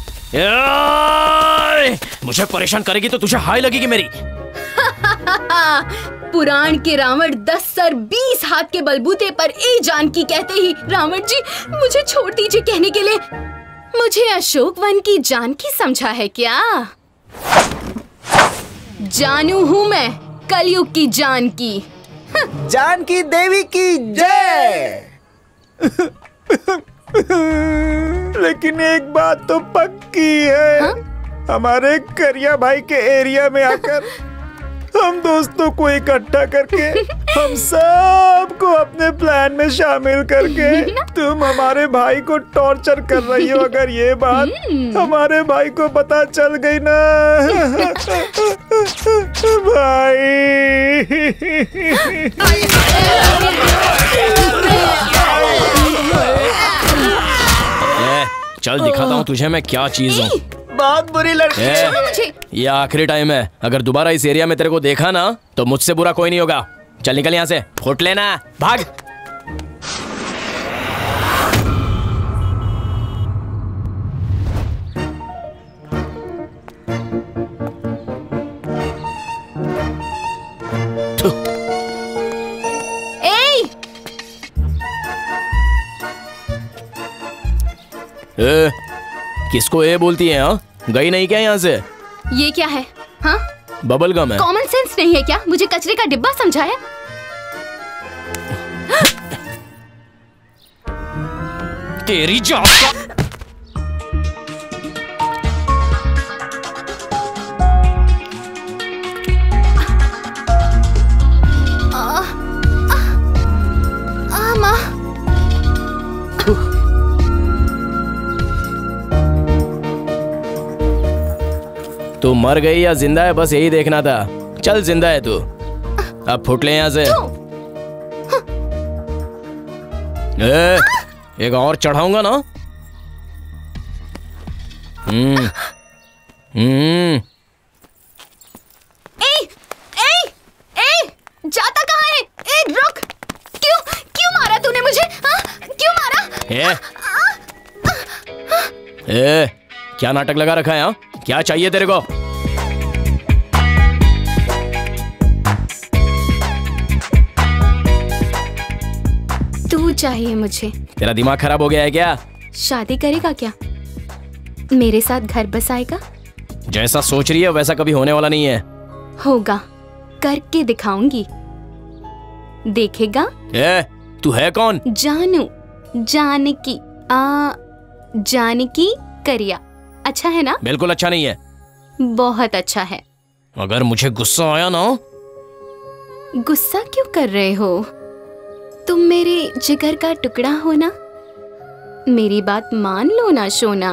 मुझे परेशान करेगी तो तुझे हाय लगेगी मेरी। पुराण के रावण 10 सर 20 हाथ के बलबूते पर ए जानकी कहते ही रावण जी मुझे छोड़ दीजिए कहने के लिए मुझे अशोक वन की जानकी समझा है क्या? जानू हूँ मैं, कलयुग की जानकी। जानकी देवी की जय। लेकिन एक बात तो पक्की है। हा? हमारे करिया भाई के एरिया में आकर हम दोस्तों को इकट्ठा करके हम सबको अपने प्लान में शामिल करके तुम हमारे भाई को टॉर्चर कर रही हो। अगर ये बात हमारे भाई को पता चल गई ना चल दिखाता हूँ तुझे मैं क्या चीज हूँ। बहुत बुरी लड़की है। छोड़ो मुझे। ये आखिरी टाइम है, अगर दोबारा इस एरिया में तेरे को देखा ना तो मुझसे बुरा कोई नहीं होगा। चल निकल यहाँ से, फुट लेना, भाग। ए, किसको ए बोलती है? हाँ, गई नहीं क्या यहाँ से? ये क्या है? हाँ, बबल गम है। कॉमन सेंस नहीं है क्या? मुझे कचरे का डिब्बा समझा है? तेरी जान का माँ। तू मर गई या जिंदा है, बस यही देखना था। चल जिंदा है तू, अब फुट ले यहाँ से। एक और चढ़ाऊंगा ना। जाता कहाँ है? रुक। क्यों मारा तूने मुझे? क्यों मारा? क्या नाटक लगा रखा है? हाँ, क्या चाहिए तेरे को? तू चाहिए मुझे। तेरा दिमाग खराब हो गया है क्या? शादी करेगा क्या? मेरे साथ घर बसाएगा? जैसा सोच रही है वैसा कभी होने वाला नहीं है। होगा, करके दिखाऊंगी, देखेगा। तू है कौन? जानू, जानकी। जानकी करिया। अच्छा है ना? बिल्कुल अच्छा नहीं है। बहुत अच्छा है। अगर मुझे गुस्सा आया ना। गुस्सा क्यों कर रहे हो? तुम मेरे जिगर का टुकड़ा हो ना, मेरी बात मान लो ना सोना।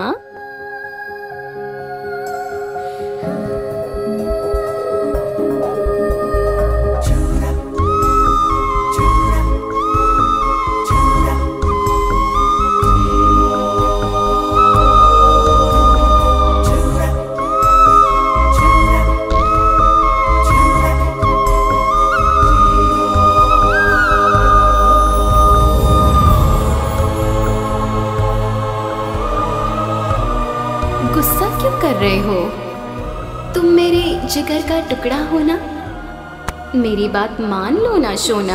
गुस्सा क्यों कर रहे हो? तुम मेरे जिगर का टुकड़ा हो ना, मेरी बात मान लो ना सोना।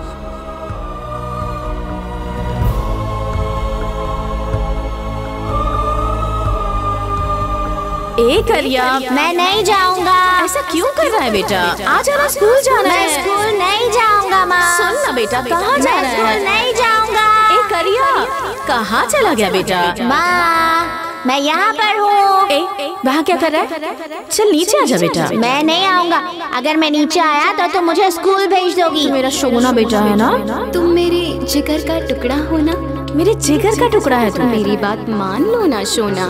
ए करिया, मैं नहीं जाऊंगा। ऐसा क्यों कर रहा है बेटा? आज हमें स्कूल जाना है। मैं स्कूल नहीं जाऊंगा माँ। सुन ना बेटा, कहाँ जा रहा है? मैं स्कूल नहीं जाऊंगा। ए करिया, कहाँ चला गया बेटा? माँ, मैं यहाँ पर हूँ। वहाँ क्या कर रहा है? चल नीचे आ जा बेटा। मैं नहीं आऊंगा। अगर मैं नीचे आया तो तुम मुझे स्कूल भेज दोगी। तो मेरा सोना बेटा है ना? तुम मेरे जिगर का टुकड़ा हो ना, मेरे जिगर का टुकड़ा है तू। मेरी बात मान लो ना सोना।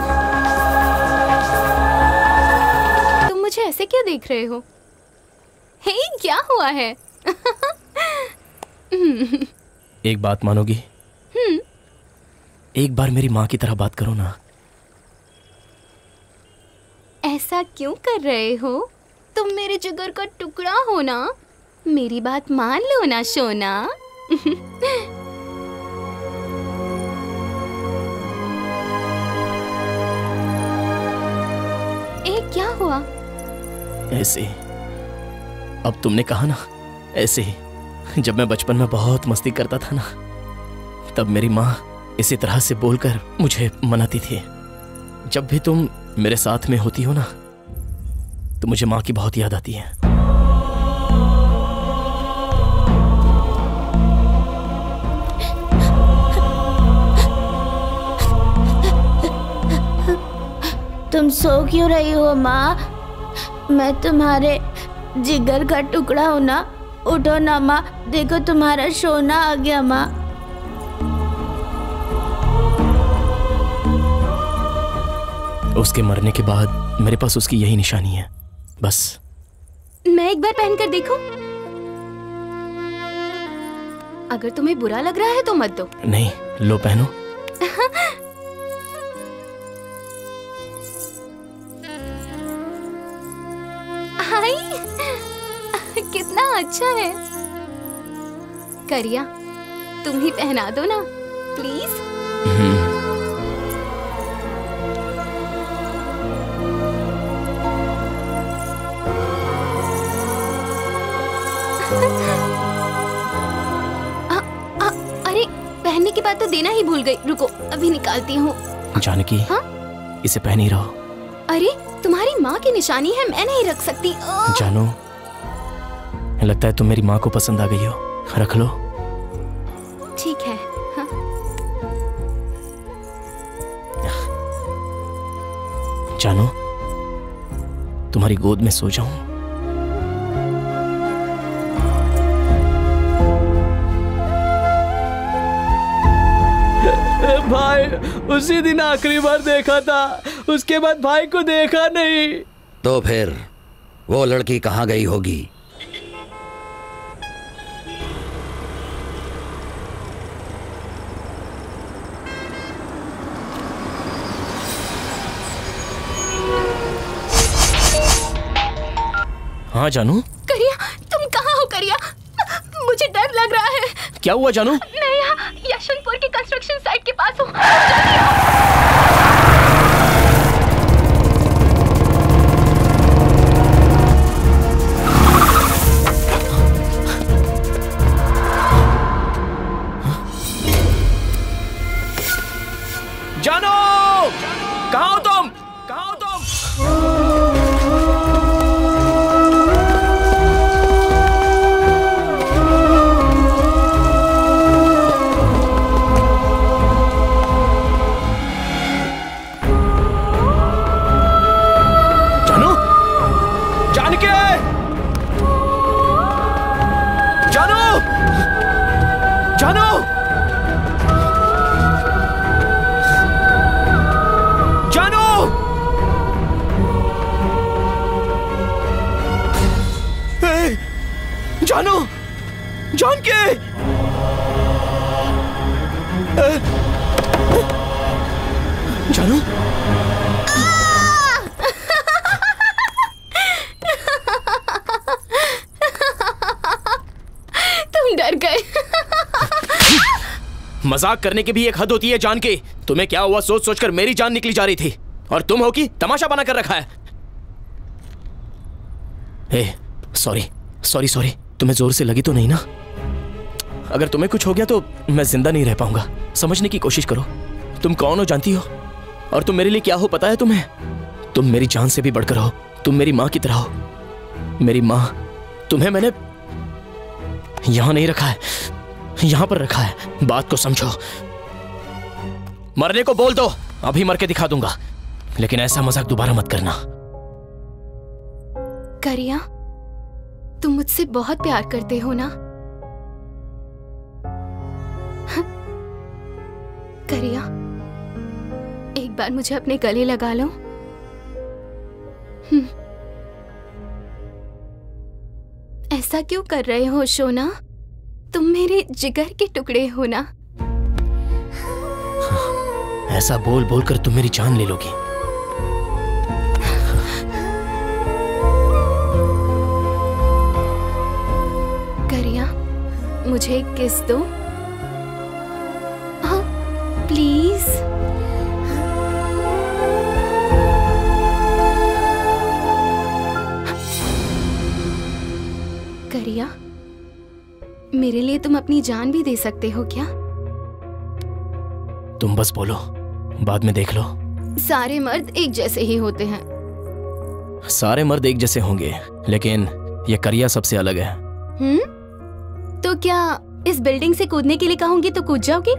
तुम मुझे ऐसे क्यों देख रहे हो? हे, क्या हुआ है? एक बात मानोगी? एक बार मेरी माँ की तरह बात करो ना। ऐसा क्यों कर रहे हो? तुम मेरे जिगर का टुकड़ा हो ना, मेरी बात मान लो ना सोना। क्या हुआ? ऐसे, अब तुमने कहा ना ऐसे, जब मैं बचपन में बहुत मस्ती करता था ना, तब मेरी माँ इसी तरह से बोलकर मुझे मनाती थी। जब भी तुम मेरे साथ में होती हो ना, तो मुझे माँ की बहुत याद आती है। तुम सो क्यों रही हो माँ? मैं तुम्हारे जिगर का टुकड़ा हूँ ना। उठो ना माँ, देखो तुम्हारा सोना आ गया माँ। उसके मरने के बाद मेरे पास उसकी यही निशानी है, बस। मैं एक बार पहनकर देखूं? अगर तुम्हें बुरा लग रहा है तो मत दो। नहीं, लो पहनो। कितना अच्छा है। करिया, तुम ही पहना दो ना प्लीज। अरे पहनने के बाद तो देना ही भूल गई। रुको अभी निकालती हूँ। जानकी, हाँ? इसे पहन ही रहो। अरे तुम्हारी माँ की निशानी है, मैं नहीं रख सकती। जानो, लगता है तुम मेरी माँ को पसंद आ गई हो। रख लो। ठीक है। हाँ? जानो, तुम्हारी गोद में सो जाऊं? भाई, उसी दिन आखिरी बार देखा था, उसके बाद भाई को देखा नहीं। तो फिर वो लड़की कहाँ गई होगी? हाँ जानू। करिया, तुम कहाँ हो करिया? मुझे डर लग रहा है। क्या हुआ जानू? मैं यहाँ यशवंतपुर के कंस्ट्रक्शन साइट के पास हूँ। जानो, कहाँ हो तुम? कहाँ हो तुम? जानो, जानकी, जानो, जानो, जानो, जानो, जानकी, जानो। तुम डर गए। मजाक करने की भी एक हद होती है जानकी। तुम्हें क्या हुआ सोच सोचकर मेरी जान निकली जा रही थी, और तुम हो कि तमाशा बना कर रखा है। सॉरी सॉरी सॉरी, तुम्हें जोर से लगी तो नहीं ना? अगर तुम्हें कुछ हो गया तो मैं जिंदा नहीं रह पाऊंगा। समझने की कोशिश करो। तुम कौन हो जानती हो, और तुम मेरे लिए क्या हो पता है तुम्हें? तुम मेरी जान से भी बढ़कर हो। तुम मेरी माँ की तरह हो। मेरी माँ, तुम्हें मैंने यहां नहीं रखा है, यहां पर रखा है। बात को समझो। मरने को बोल दो, अभी मर के दिखा दूंगा, लेकिन ऐसा मजाक दोबारा मत करना। करिया, तुम मुझसे बहुत प्यार करते हो ना? करिया, एक बार मुझे अपने गले लगा लो। ऐसा क्यों कर रहे हो शोना? तुम मेरे जिगर के टुकड़े हो ना? ऐसा बोल बोल कर तुम मेरी जान ले लोगी। करिया, मुझे एक किस दो। हाँ प्लीज। करिया, मेरे लिए तुम अपनी जान भी दे सकते हो क्या? तुम बस बोलो, बाद में देख लो। सारे मर्द एक जैसे ही होते हैं। सारे मर्द एक जैसे होंगे, लेकिन ये करिया सबसे अलग है। तो क्या इस बिल्डिंग से कूदने के लिए कहूंगी तो कूद जाओगी?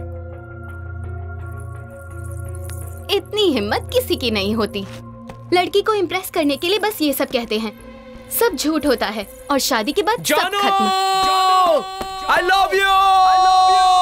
इतनी हिम्मत किसी की नहीं होती। लड़की को इम्प्रेस करने के लिए बस ये सब कहते हैं। सब झूठ होता है और शादी के बाद सब खत्म। I love you! I love you!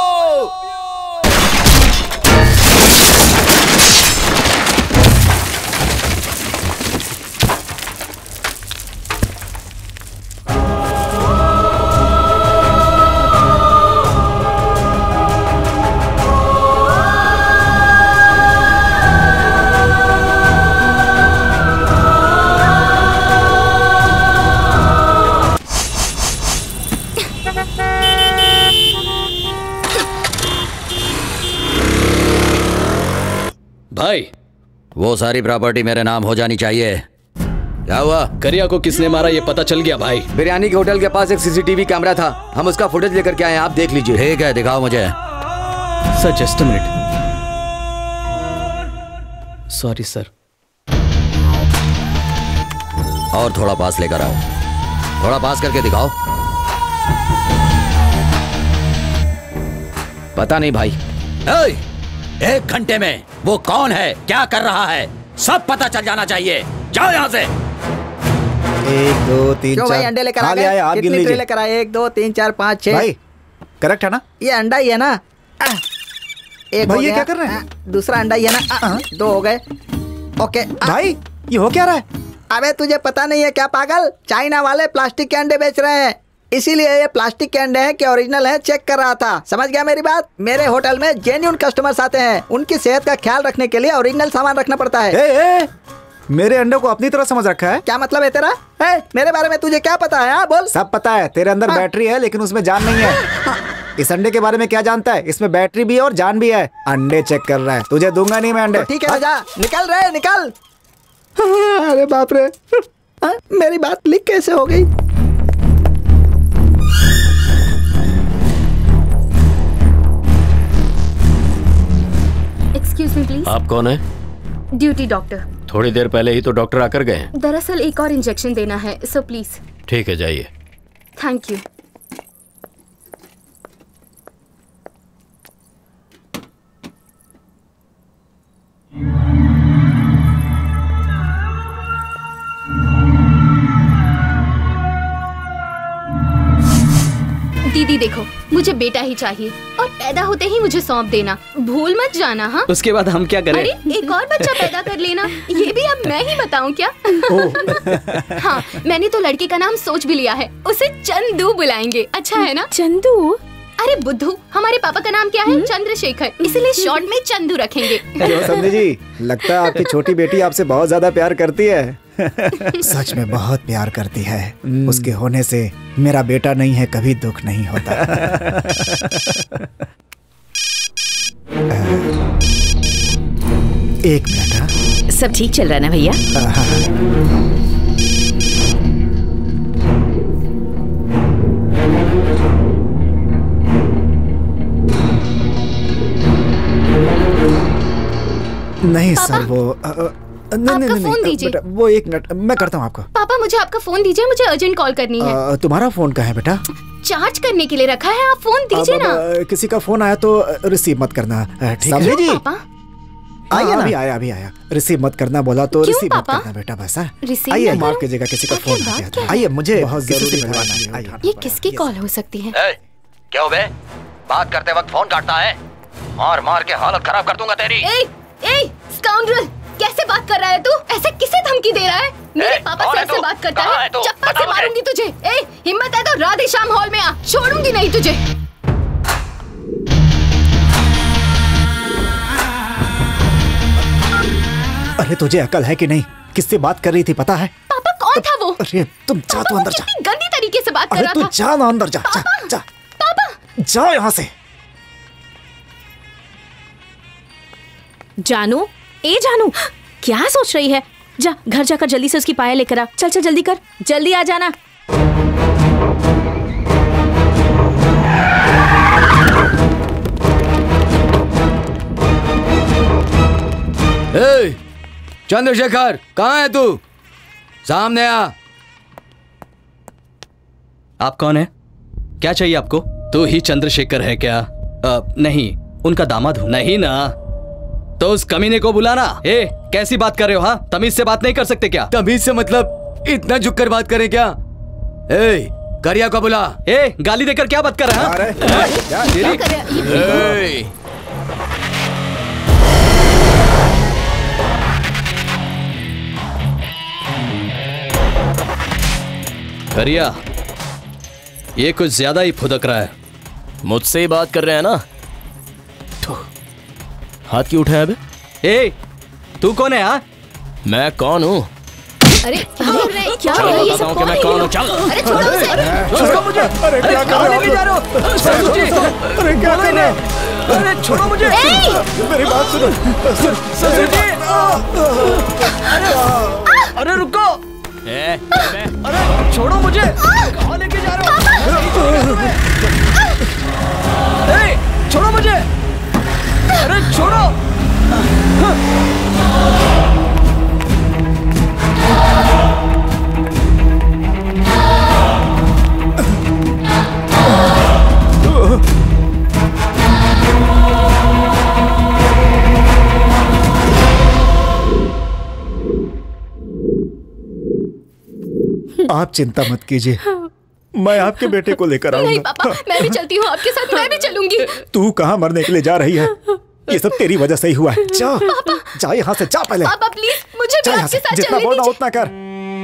वो सारी प्रॉपर्टी मेरे नाम हो जानी चाहिए। क्या हुआ? करिया को किसने मारा ये पता चल गया भाई। बिरयानी के होटल के पास एक सीसीटीवी कैमरा था, हम उसका फुटेज लेकर के आए हैं, आप देख लीजिए। ठीक है, दिखाओ मुझे। Sir just a minute. Sorry sir. और थोड़ा पास लेकर आओ, थोड़ा पास करके दिखाओ। पता नहीं भाई। एक घंटे में वो कौन है, क्या कर रहा है, सब पता चल जाना चाहिए। जाओ यहाँ से। 1 2 3 4 भाई अंडे लेकर आ गए? आप गिन कितने ट्रे लीजिए। लेकर आए? 1 2 3 4 5 6 भाई करेक्ट है ना? ये अंडा ही है ना? एक भाई हो ये गया। क्या कर रहे हैं? दूसरा अंडा ही है ना? 2 हो गए। ओके भाई ये हो क्या रहा है? अबे तुझे पता नहीं है क्या पागल? चाइना वाले प्लास्टिक के अंडे बेच रहे हैं, इसीलिए ये प्लास्टिक के अंडे हैं कि ओरिजिनल है चेक कर रहा था। समझ गया मेरी बात? मेरे होटल में जेन्युइन कस्टमर्स आते हैं, उनकी सेहत का ख्याल रखने के लिए ओरिजिनल सामान रखना पड़ता है। मेरे अंडे को अपनी तरह समझ रखा है। क्या मतलब है तेरा? मेरे बारे में तुझे क्या पता है? बोल। सब पता है, तेरे अंदर बैटरी है लेकिन उसमें जान नहीं है। इस अंडे के बारे में क्या जानता है? इसमें बैटरी भी है और जान भी है। अंडे चेक कर रहा है, तुझे दूंगा नहीं मैं अंडे। ठीक है जा, निकल रहे निकल। अरे बाप रे, मेरी बात लीक कैसे हो गई? Excuse me please. आप कौन है? Duty doctor. थोड़ी देर पहले ही तो डॉक्टर आकर गए हैं। दरअसल एक और इंजेक्शन देना है, सो प्लीज। ठीक है जाइए। Thank you. दीदी देखो, मुझे बेटा ही चाहिए और पैदा होते ही मुझे सौंप देना, भूल मत जाना। हाँ, उसके बाद हम क्या करें? अरे एक और बच्चा पैदा कर लेना, ये भी अब मैं ही बताऊं क्या? हाँ, मैंने तो लड़के का नाम सोच भी लिया है, उसे चंदू बुलाएंगे। अच्छा है ना? चंदू? अरे बुद्धू, हमारे पापा का नाम क्या है? चंद्रशेखर, इसलिए शॉर्ट में चंदू रखेंगे। संध्या जी, लगता है आपकी छोटी बेटी आपसे बहुत ज्यादा प्यार करती है। सच में बहुत प्यार करती है। उसके होने से मेरा बेटा नहीं है, कभी दुख नहीं होता। एक मिनट। सब ठीक चल रहा है ना भैया? नहीं सर, वो आपका फोन दीजिए। बेटा वो 1 मिनट मैं करता हूँ आपको। पापा मुझे आपका फोन दीजिए, मुझे अर्जेंट कॉल करनी है। तुम्हारा फोन कहाँ है बेटा? चार्ज करने के लिए रखा है, आप फोन दीजिए ना। किसी का फोन आया तो रिसीव मत करना, ठीक है जी? आइए ना। अभी आया। रिसीव मत करना बोला तो रिसीव मत करना बेटा, बस। आइए, माफ कीजिएगा, किसी का फोन आ गया था। आइए, मुझे बहुत जरूरी मिलवाना है। ये किसकी कॉल हो सकती है? क्या हो बे? बात करते वक्त फोन काटता है? मार मार के हालत खराब कर दूंगा तेरी। स्काउंड्रल, कैसे बात कर रहा है तू? ऐसे किसे धमकी दे रहा है? मेरे पापा से ऐसे बात करता है? चप्पल से मारूंगी तुझे। हिम्मत है तो राधे श्याम हॉल में आ, छोड़ूंगी नहीं तुझे। अरे तुझे अकल है कि नहीं? किससे बात कर रही थी पता है? पापा कौन था वो? अरे तुम जा, तू अंदर जा। गंदी तरीके से बात कर रहा था। तू जा ना अंदर, जा जा। पापा जाओ यहाँ से। जानू, जानू, क्या सोच रही है? जा घर जाकर जल्दी से उसकी पाया लेकर आ। चल चल जल्दी कर, जल्दी आ जाना। चंद्रशेखर, कहाँ है तू? सामने आ। आप कौन है? क्या चाहिए आपको? तू ही चंद्रशेखर है क्या? नहीं, उनका दामाद हूं। नहीं ना, तो उस कमीने को बुलाना। कैसी बात कर रहे हो? हाँ, तमीज से बात नहीं कर सकते क्या? तमीज से मतलब इतना झुककर बात करें क्या? करिया को बुला। गाली देकर क्या बात कर रहा है? करिया, ये कुछ ज्यादा ही फुदक रहा है। मुझसे ही बात कर रहे हैं ना? हाथ क्यों उठाया बे? तू कौन है? हाँ, मैं कौन हूँ? अरे क्या चलो बताता हूँ कि मैं कौन हूँ। चल। अरे छोड़ो उसे। छोड़ो मुझे। अरे क्या कर रहे हो? अरे क्या कर रहे हो? अरे छोड़ो मुझे। मेरी बात सुनो। आप चिंता मत कीजिए, मैं आपके बेटे को लेकर आऊंगा। नहीं पापा, मैं भी चलती हूँ आपके साथ, मैं भी चलूंगी। तू कहाँ मरने के लिए जा रही है? ये सब तेरी वजह से ही हुआ है। जा जा यहाँ से, जा पहले। पापा प्लीज मुझे भी आपके साथ जितना चलने बोलना दीजिए। उतना कर।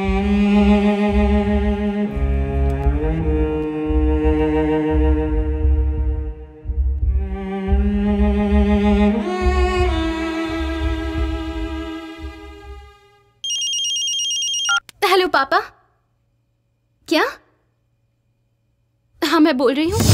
हेलो पापा। क्या? हाँ मैं बोल रही हूँ।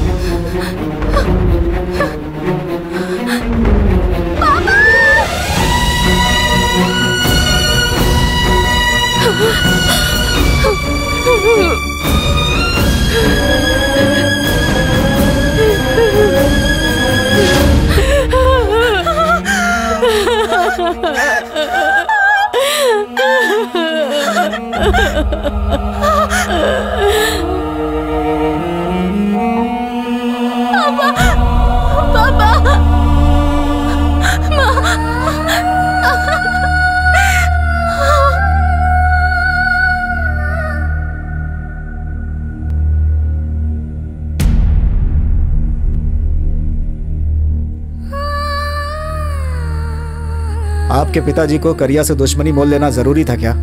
आपके पिताजी को करिया से दुश्मनी मोल लेना जरूरी था क्या?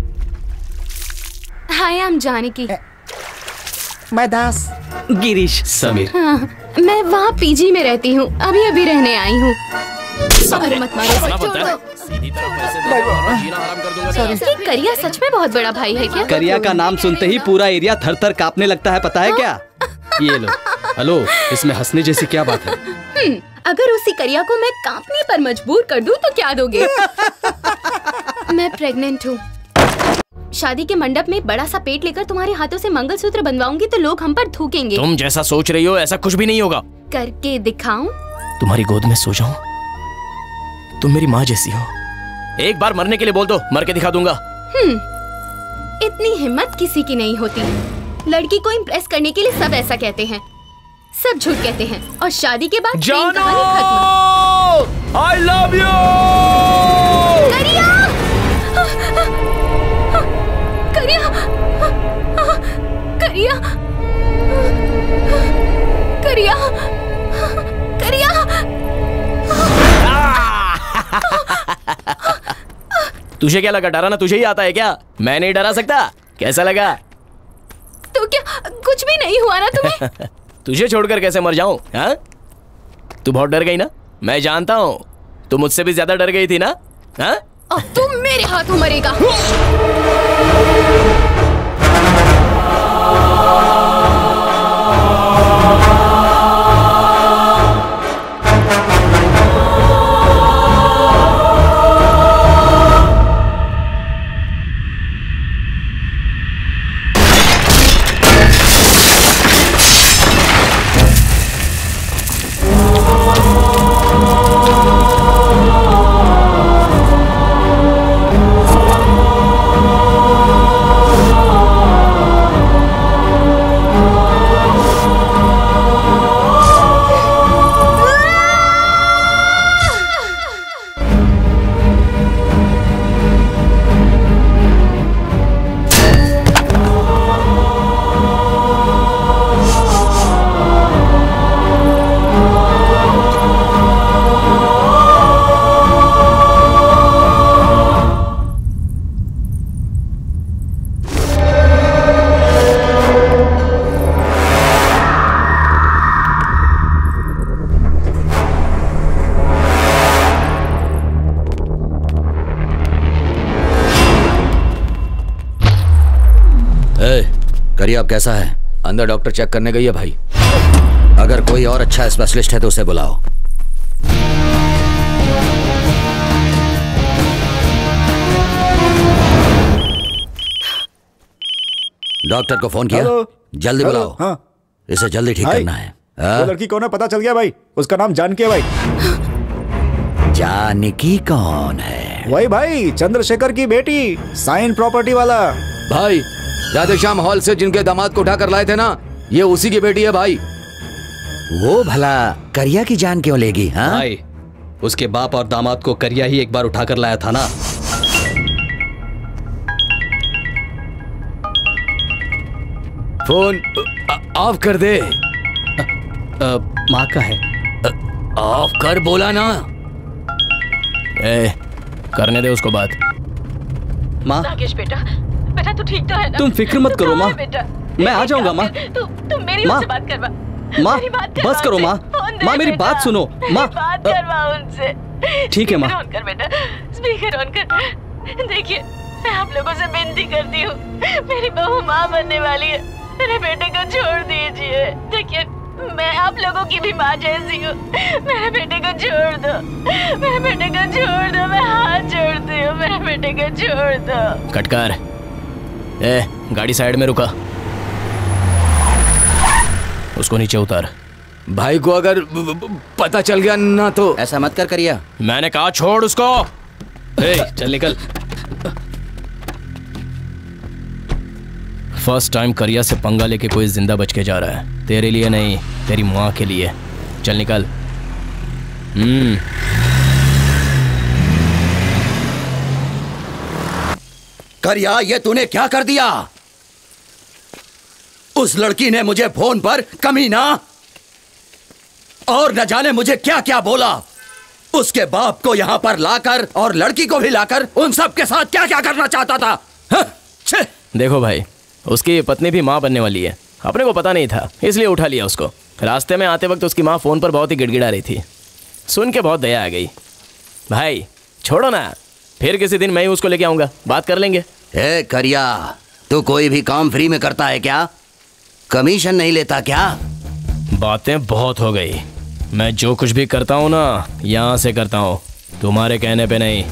Hi I am Janaki. मैं दास। गिरीश। समीर। हाँ, मैं वहाँ पीजी में रहती हूँ, अभी अभी रहने आई हूँ। अरे मत मारो, ये करिया सच में बहुत बड़ा भाई है क्या? करिया का नाम सुनते ही पूरा एरिया थर थर कांपने लगता है, पता है क्या? ये लो। हेलो, इसमें हंसने जैसी क्या बात है? अगर उसी करिया को मैं कांपने पर मजबूर कर दूं तो क्या दोगे? मैं प्रेग्नेंट हूँ। शादी के मंडप में बड़ा सा पेट लेकर तुम्हारे हाथों से मंगलसूत्र बनवाऊंगी तो लोग हम पर थूकेंगे। तुम जैसा सोच रही हो ऐसा कुछ भी नहीं होगा। करके दिखाऊं? तुम्हारी गोद में सो जाऊं? तुम मेरी माँ जैसी हो। एक बार मरने के लिए बोल दो, मर के दिखा दूंगा। इतनी हिम्मत किसी की नहीं होती। लड़की को इम्प्रेस करने के लिए सब ऐसा कहते हैं, सब झूठ कहते हैं और शादी के बाद प्रेम कहानी खत्म। I love you! करिया! करिया! करिया! करिया! करिया! तुझे क्या लगा, डरा ना तुझे ही आता है क्या? मैं नहीं डरा सकता। कैसा लगा? तो क्या कुछ भी नहीं हुआ ना तुम्हें? तुझे छोड़कर कैसे मर जाऊं? हाँ? तू बहुत डर गई ना, मैं जानता हूँ। तू मुझसे भी ज्यादा डर गई थी ना? हाँ? अब तुम मेरे हाथों मरेगा। करिए, अब कैसा है? अंदर डॉक्टर चेक करने गई है भाई। अगर कोई और अच्छा स्पेशलिस्ट है तो उसे बुलाओ। डॉक्टर को फोन किया? जल्दी बुलाओ। हाँ। इसे जल्दी ठीक करना है। वो लड़की कौन है पता चल गया भाई? उसका नाम जानकी है भाई। जानकी कौन है? वही भाई, चंद्रशेखर की बेटी, साइन प्रॉपर्टी वाला भाई। राधेश्याम हॉल से जिनके दामाद को उठाकर लाए थे ना, ये उसी की बेटी है भाई। वो भला करिया की जान क्यों लेगी? हाँ भाई, उसके बाप और दामाद को करिया ही एक बार उठाकर लाया था ना। फोन ऑफ कर दे। माँ का है। ऑफ कर बोला ना। करने दे उसको बात। माँ राकेश बेटा, बेटा तू ठीक तो है ना? तुम फिक्र मत करो माँ, मैं आ जाऊंगा माँ। तू मेरी उनसे बात करवा। माँ बस करो माँ, माँ मेरी बात सुनो माँ। बात करवा उनसे। ठीक है माँ। ऑन कर बेटा, स्पीकर ऑन कर। देखिए मैं आप लोगों से विनती करती हूँ, मेरी बहू माँ बनने वाली है, मेरे बेटे को छोड़ दीजिए। देखिए मैं आप लोगों की भी माँ जैसी हूँ, मेरे बेटे को छोड़ दो, मेरे बेटे को छोड़ दो, मैं हाथ जोड़ती हूँ, मेरे बेटे को छोड़ दो। कटकार, गाड़ी साइड में रुका, उसको नीचे उतार। भाई को अगर पता चल गया ना तो। ऐसा मत कर करिया। मैंने कहा छोड़ उसको। चल निकल। फर्स्ट टाइम करिया से पंगा लेके कोई जिंदा बच के जा रहा है, तेरे लिए नहीं तेरी माँ के लिए। चल निकल। करिया ये तूने क्या कर दिया? उस लड़की ने मुझे फोन पर कमीना और न जाने मुझे क्या क्या बोला। उसके बाप को यहां पर लाकर और लड़की को भी लाकर उन सब के साथ क्या क्या करना चाहता था। देखो भाई, उसकी पत्नी भी माँ बनने वाली है, अपने को पता नहीं था इसलिए उठा लिया उसको। रास्ते में आते वक्त उसकी माँ फोन पर बहुत ही गिड़गिड़ा रही थी, सुन के बहुत दया आ गई। भाई छोड़ो ना, फिर किसी दिन मैं ही उसको लेके आऊंगा, बात कर लेंगे। ए करिया, तू कोई भी काम फ्री में करता है क्या? कमीशन नहीं लेता क्या? बातें बहुत हो गई, मैं जो कुछ भी करता हूँ ना यहाँ से करता हूँ, तुम्हारे कहने पे नहीं।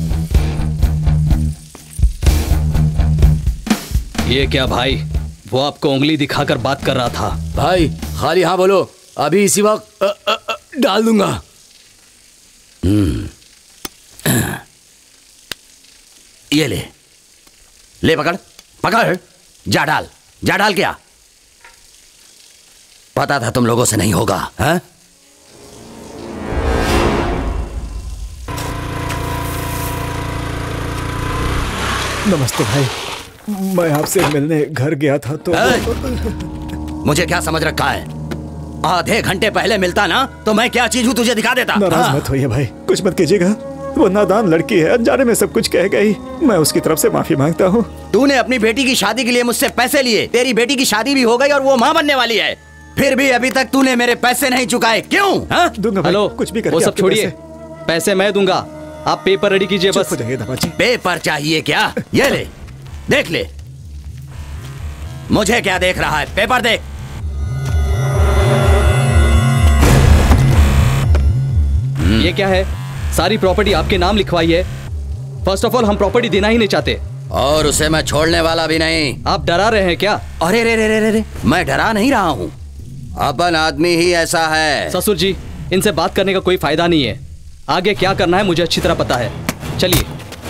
ये क्या भाई, वो आपको उंगली दिखाकर बात कर रहा था। भाई खाली हाँ बोलो, अभी इसी वक्त डाल दूंगा। ये ले पकड़ पकड़, जा डाल क्या? पता था तुम लोगों से नहीं होगा। हाँ? नमस्ते भाई, मैं आपसे मिलने घर गया था तो। मुझे क्या समझ रखा है? आधे घंटे पहले मिलता ना तो मैं क्या चीज हूँ तुझे दिखा देता। नाराज मत होइए भाई, कुछ मत कीजिएगा। वो नादान लड़की है, अनजाने में सब कुछ कह गई। मैं उसकी तरफ से माफी मांगता हूँ। तूने अपनी बेटी की शादी के लिए मुझसे पैसे लिए, तेरी बेटी की शादी भी हो गई और वो माँ बनने वाली है, फिर भी अभी तक तूने मेरे पैसे नहीं चुकाए, क्यों? दूंगा भाई, हेलो, कुछ भी करके वो सब आपके छोड़िए, पैसे मैं दूंगा, आप पेपर रेडी कीजिए बस। पेपर चाहिए क्या? ये ले, देख ले। मुझे क्या देख रहा है, पेपर देख। ये क्या है? सारी प्रॉपर्टी आपके नाम लिखवाई है। फर्स्ट ऑफ ऑल हम प्रॉपर्टी देना ही नहीं चाहते, और उसे मैं छोड़ने वाला भी नहीं। आप डरा रहे हैं क्या? अरे रे रे रे रे, मैं डरा नहीं रहा हूँ, अपन आदमी ही ऐसा है। ससुर जी, इनसे बात करने का कोई फायदा नहीं है, आगे क्या करना है मुझे अच्छी तरह पता है। चलिए।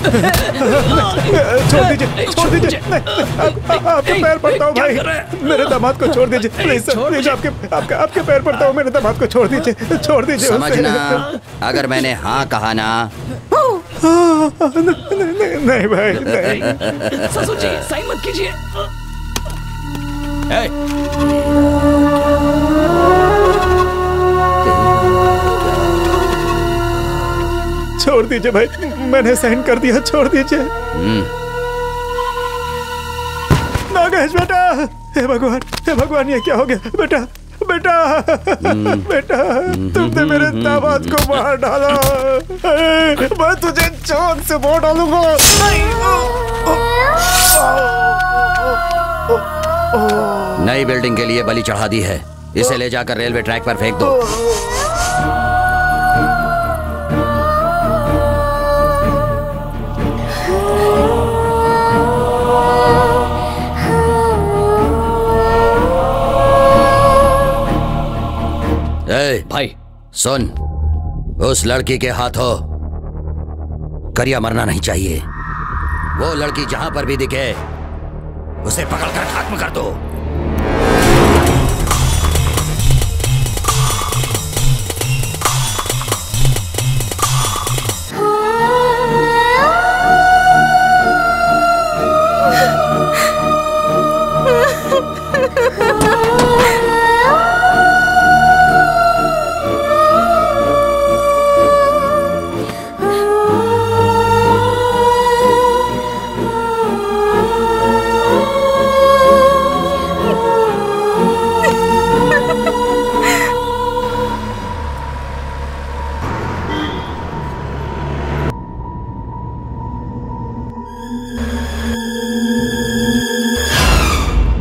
छोड़ दीजिए, आपके पैर पड़ता हूँ भाई, मेरे दामाद को छोड़ दीजिए प्लीज, प्लीज आपके पैर पड़ता हूँ, मेरे दामाद को छोड़ दीजिए। समझना, अगर मैंने हाँ कहा ना। नहीं भाई नहीं। ससुर जी साइन मत कीजिए। छोड़ दीजिए भाई, मैंने साइन कर दिया, छोड़ दीजिए। नागेश बेटा, हे भगवान ये क्या हो गया? बेटा तुमने मेरे दामाद को मार डाला, मैं तुझे जान से मार डालूंगा। नई बिल्डिंग के लिए बलि चढ़ा दी है, इसे ले जाकर रेलवे ट्रैक पर फेंक दो। भाई सुन, उस लड़की के हाथों करिया मरना नहीं चाहिए। वो लड़की जहां पर भी दिखे उसे पकड़कर खात्मा कर दो।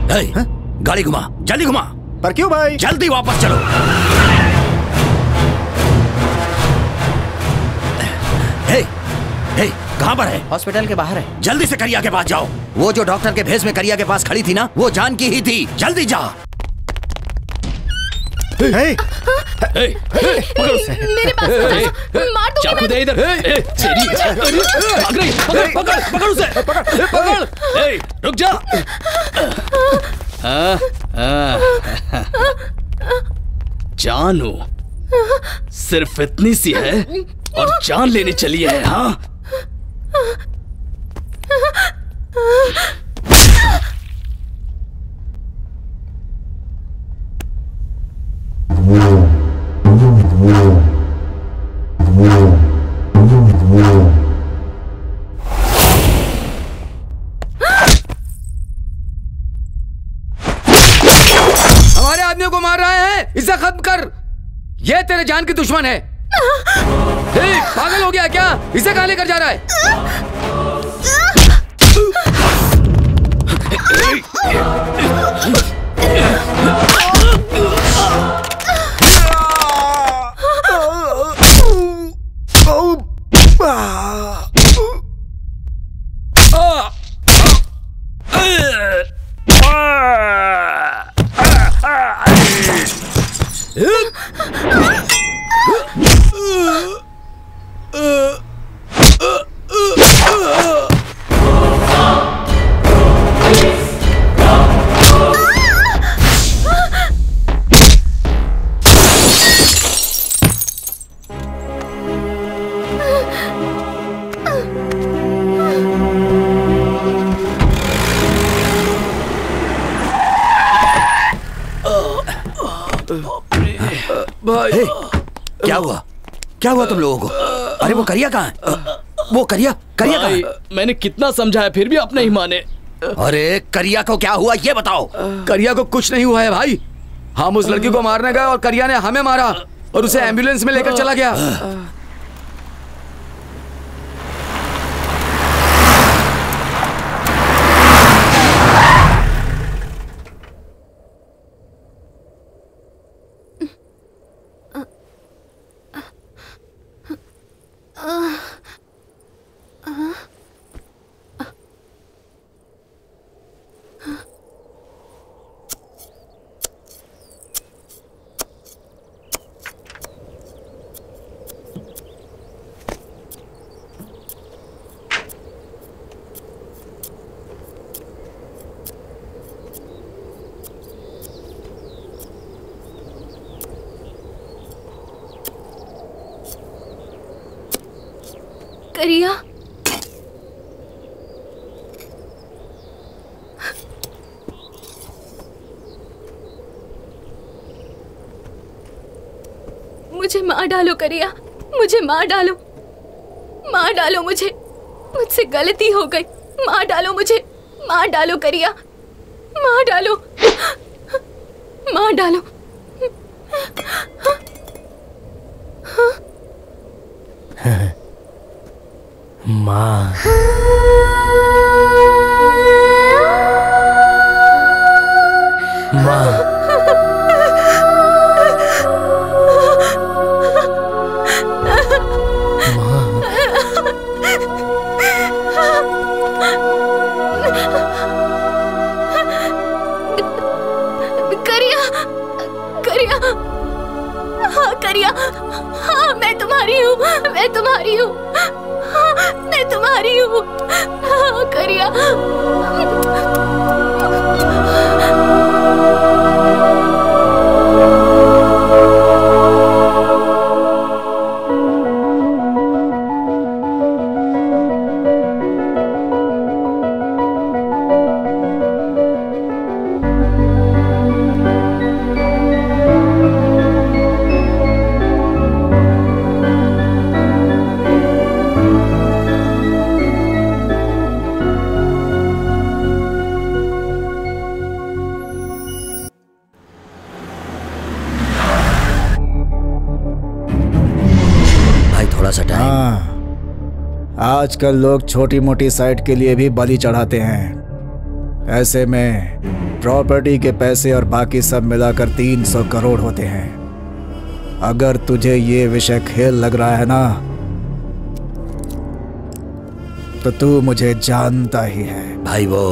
गाड़ी घुमा, जल्दी घुमा। पर क्यों भाई? जल्दी वापस चलो। कहाँ पर है? हॉस्पिटल के बाहर है। जल्दी से करिया के पास जाओ। वो जो डॉक्टर के भेस में करिया के पास खड़ी थी ना, वो जान की ही थी। जल्दी जा। मेरे पास मार दूंगी। चाकू दे इधर। भाग रही। पकड़ उसे। पकड़। रुक जा। जानू सिर्फ इतनी सी है और जान लेने चली है। हाँ, हमारे आदमियों को मार रहा है, इसे खत्म कर। ये तेरे जान की दुश्मन है। पागल हो गया क्या? इसे कहाँ लेकर जा रहा है? क्या हुआ तुम लोगों को? अरे वो करिया कहाँ है? वो करिया कहाँ है? मैंने कितना समझाया फिर भी आप नहीं माने। अरे करिया को क्या हुआ ये बताओ। करिया को कुछ नहीं हुआ है भाई। हम उस लड़की को मारने गए और करिया ने हमें मारा और उसे एम्बुलेंस में लेकर चला गया। करिया, मुझे मार डालो करिया, मुझे मार डालो, मार डालो मुझे, मुझसे गलती हो गई, मार डालो मुझे, मार डालो करिया, मार डालो, मार डालो। माँ करिया, करिया, हाँ करिया, हाँ मैं तुम्हारी हूँ, मैं तुम्हारी हूँ, मैं तुम्हारी हूँ, हाँ करिया। आजकल लोग छोटी मोटी साइट के लिए भी बलि चढ़ाते हैं। ऐसे में प्रॉपर्टी के पैसे और बाकी सब मिलाकर 300 करोड़ होते हैं। अगर तुझे ये विषय खेल लग रहा है ना, तो तू मुझे जानता ही है। भाई वो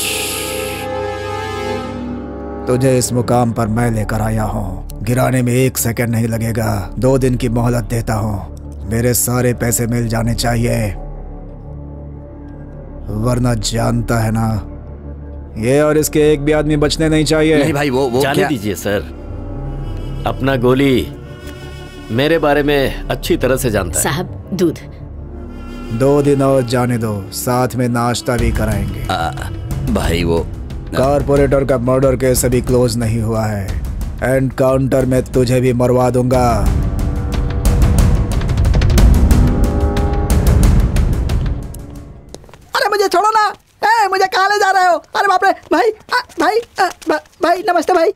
तुझे इस मुकाम पर मैं लेकर आया हूँ। गिराने में 1 सेकंड नहीं लगेगा। 2 दिन की मोहलत देता हूँ। मेरे सारे पैसे मिल जाने चाहिए, वरना जानता है ना, ये और इसके एक भी आदमी बचने नहीं चाहिए। नहीं भाई वो जाने दीजिए सर। अपना गोली मेरे बारे में अच्छी तरह से जानता है। साहब दूध। 2 दिन और जाने दो, साथ में नाश्ता भी कराएंगे। भाई वो कारपोरेटर का मर्डर केस अभी क्लोज नहीं हुआ है। एनकाउंटर में तुझे भी मरवा दूंगा। अरे मुझे छोड़ो ना। मुझे कहाँ ले जा रहे हो? अरे बाप रे भाई। भाई नमस्ते भाई।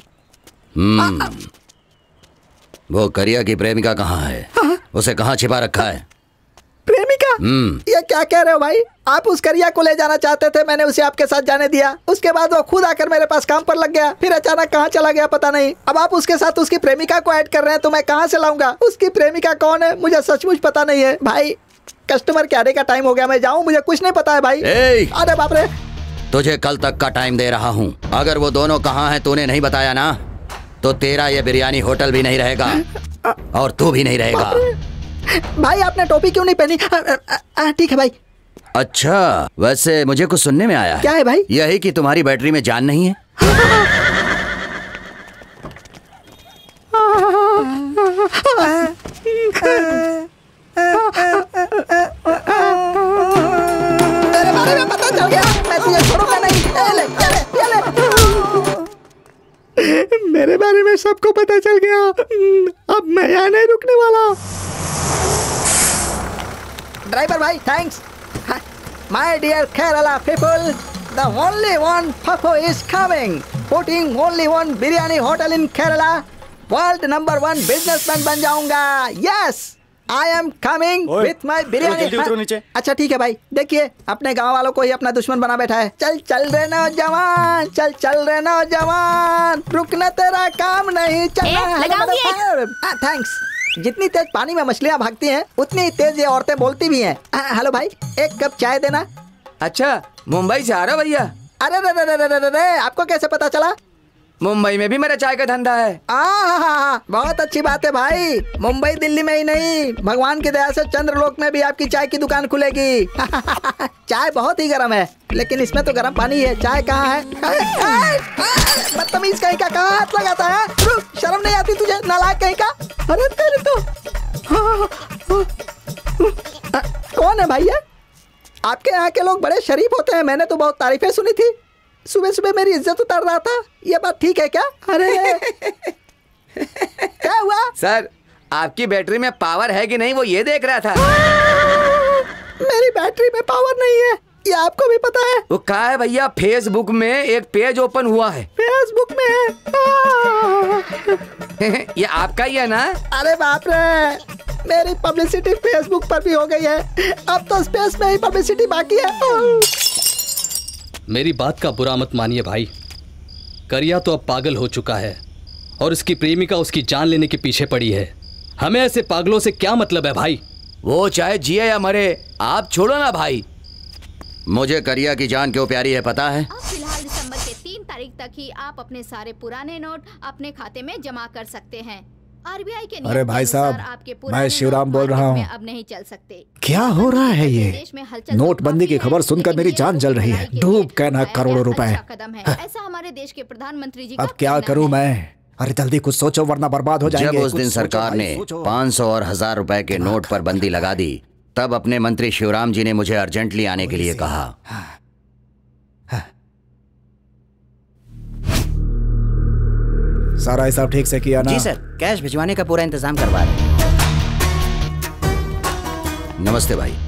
वो करिया की प्रेमिका कहाँ है? उसे कहाँ छिपा रखा है? प्रेमिका? ये क्या कह रहे हो भाई? आप उस करिया को ले जाना चाहते थे, मैंने उसे आपके साथ जाने दिया। उसके बाद वो खुद आकर मेरे पास काम पर लग गया, फिर अचानक कहाँ चला गया पता नहीं। अब आप उसके साथ उसकी प्रेमिका को ऐड कर रहे हैं, तो मैं कहाँ से लाऊंगा? उसकी प्रेमिका कौन है मुझे सचमुच पता नहीं है भाई। कस्टमर के आने का टाइम हो गया, मैं जाऊँ? मुझे कुछ नहीं पता है भाई। अरे बाप रे। तुझे कल तक का टाइम दे रहा हूँ। अगर वो दोनों कहाँ हैं तूने नहीं बताया ना, तो तेरा ये बिरयानी होटल भी नहीं रहेगा और तू भी नहीं रहेगा। भाई आपने टोपी क्यों नहीं पहनी? ठीक है भाई। अच्छा, वैसे मुझे कुछ सुनने में आया है। क्या है भाई? यही कि तुम्हारी बैटरी में जान नहीं है। तेरे बारे में पता चल गया, मैं तुझे छोड़ूंगा नहीं। ये ले। मेरे बारे में सबको पता चल गया। अब मैं यहाँ नहीं रुकने वाला। ड्राइवर भाई thanks. My dear Kerala people, the only one Pappu is coming, putting only one biryani hotel in Kerala. World number 1 businessman बन जाऊंगा। Yes, I am coming with my biryani. अच्छा ठीक है भाई। देखिए अपने गांव वालों को ही अपना दुश्मन बना बैठा है। चल चल रे नौजवान, चल चल रे नौजवान, रुकना तेरा काम नहीं चलना। थैंक्स। जितनी तेज पानी में मछलियाँ भागती हैं, उतनी तेज ये औरतें बोलती भी हैं। हेलो भाई, 1 कप चाय देना। अच्छा, मुंबई से आ रहा भैया? अरे रे, आपको कैसे पता चला? मुंबई में भी मेरा चाय का धंधा है। बहुत अच्छी बात है भाई। मुंबई दिल्ली में ही नहीं, भगवान की दया से चंद्रलोक में भी आपकी चाय की दुकान खुलेगी। चाय बहुत ही गर्म है, लेकिन इसमें तो गर्म पानी है। चाय कहाँ है? बदतमीज कहीं का, कहाँ हाथ लगाता है? शर्म नहीं आती तुझे, नालायक कहीं का? अरे तेरे तो कौन है भैया? आपके यहाँ के लोग बड़े शरीफ होते हैं, मैंने तो बहुत तारीफें सुनी थी। सुबह सुबह मेरी इज्जत उतार रहा था, ये बात ठीक है क्या? अरे क्या हुआ? सर आपकी बैटरी में पावर है कि नहीं वो ये देख रहा था। मेरी बैटरी में पावर नहीं है, ये आपको भी पता है? वो कहा है भैया, फेसबुक में एक पेज ओपन हुआ है। फेसबुक में है? ये आपका ही है ना? अरे बाप रे, मेरी पब्लिसिटी फेसबुक पर भी हो गई है। अब तो स्पेस में ही पब्लिसिटी बाकी है। मेरी बात का बुरा मत मानिए भाई, करिया तो अब पागल हो चुका है और उसकी प्रेमिका उसकी जान लेने के पीछे पड़ी है। हमें ऐसे पागलों से क्या मतलब है भाई? वो चाहे जिए या मरे, आप छोड़ो ना भाई। मुझे करिया की जान क्यों प्यारी है पता है? फिलहाल दिसंबर के 3 तारीख तक ही आप अपने सारे पुराने नोट अपने खाते में जमा कर सकते हैं। आरबीआई के अरे भाई साहब, मैं शिवराम बोल रहा हूँ। अब नहीं चल सकते। क्या हो रहा है ये? नोटबंदी की खबर सुनकर मेरी जान जल रही है। डूब गए ना करोड़ों रुपए। ऐसा हमारे देश के प्रधानमंत्री जी। अब क्या करूँ मैं? अरे जल्दी कुछ सोचो वरना बर्बाद हो जाएंगे। जब उस दिन सरकार ने 500 और 1000 रुपए के नोट पर बंदी लगा दी, तब अपने मंत्री शिवराम जी ने मुझे अर्जेंटली आने के लिए कहा। सारा हिसाब ठीक से किया ना? जी सर, कैश भिजवाने का पूरा इंतजाम करवा रहे हैं। नमस्ते भाई।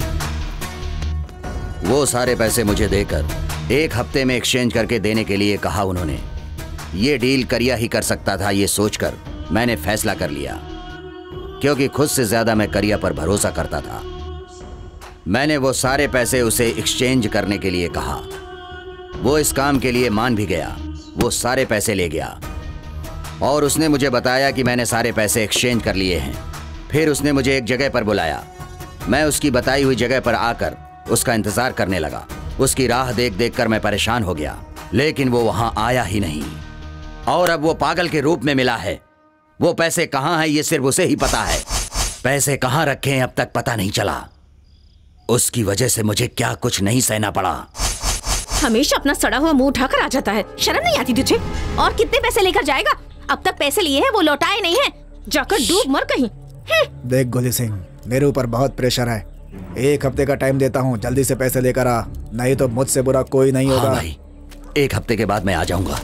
वो सारे पैसे मुझे देकर 1 हफ्ते में एक्सचेंज करके देने के लिए कहा उन्होंने। ये डील करिया ही कर सकता था, ये सोचकर मैंने फैसला कर लिया, क्योंकि खुद से ज्यादा मैं करिया पर भरोसा करता था। मैंने वो सारे पैसे उसे एक्सचेंज करने के लिए कहा। वो इस काम के लिए मान भी गया। वो सारे पैसे ले गया और उसने मुझे बताया कि मैंने सारे पैसे एक्सचेंज कर लिए हैं। फिर उसने मुझे एक जगह पर बुलाया। मैं उसकी बताई हुई जगह पर आकर उसका इंतजार करने लगा। उसकी राह देख देख कर मैं परेशान हो गया, लेकिन वो वहां आया ही नहीं। और अब वो पागल के रूप में मिला है। वो पैसे कहां हैं ये सिर्फ उसे ही पता है। पैसे कहां रखे हैं अब तक पता नहीं चला। उसकी वजह से मुझे क्या कुछ नहीं सहना पड़ा। हमेशा अपना सड़ा हुआ मुंह उठाकर आ जाता है। शर्म नहीं आती तुझे? और कितने पैसे लेकर जाएगा? अब तक पैसे लिए हैं, वो लौटाए नहीं हैं। जाकर डूब मर कहीं। देख गोली सिंह, मेरे ऊपर बहुत प्रेशर है। 1 हफ्ते का टाइम देता हूँ, जल्दी से पैसे लेकर आ, नहीं तो मुझसे बुरा कोई नहीं होगा। हाँ भाई, 1 हफ्ते के बाद मैं आ जाऊंगा।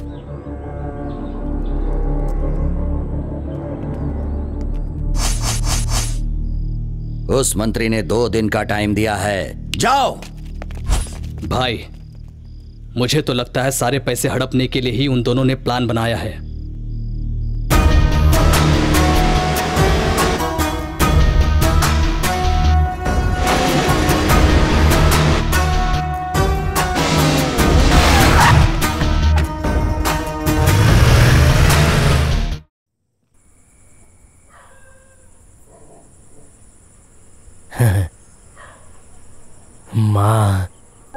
उस मंत्री ने 2 दिन का टाइम दिया है, जाओ। भाई, मुझे तो लगता है सारे पैसे हड़पने के लिए ही उन दोनों ने प्लान बनाया है। माँ,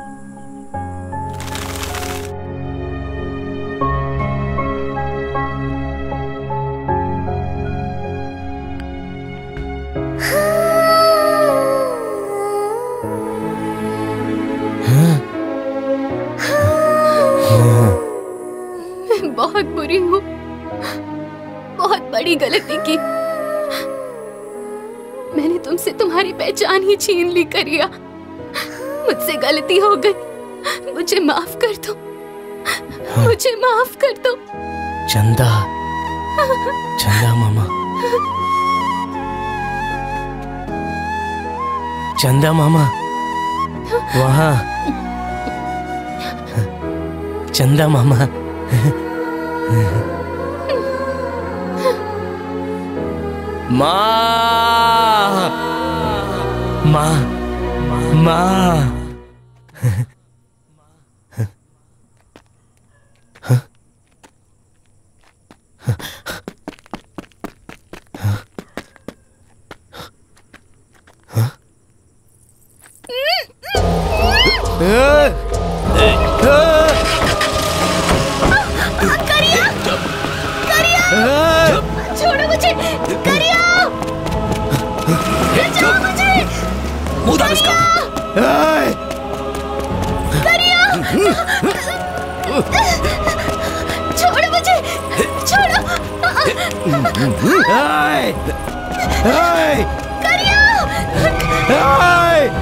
मैं बहुत बुरी हूँ, बहुत बड़ी गलती की। मैंने तुमसे तुम्हारी पहचान ही छीन ली करिया। मुझसे गलती हो गई, मुझे माफ कर दो, मुझे माफ कर दो। चंदा, चंदा मामा, चंदा मामा, वहाँ चंदा मामा। माँ, माँ, माँ। छोड़ो मुझे, करिया, बचाओ मुझे, मुँह दाब इसका। करिया, छोड़ो मुझे, छोड़ो, करिया।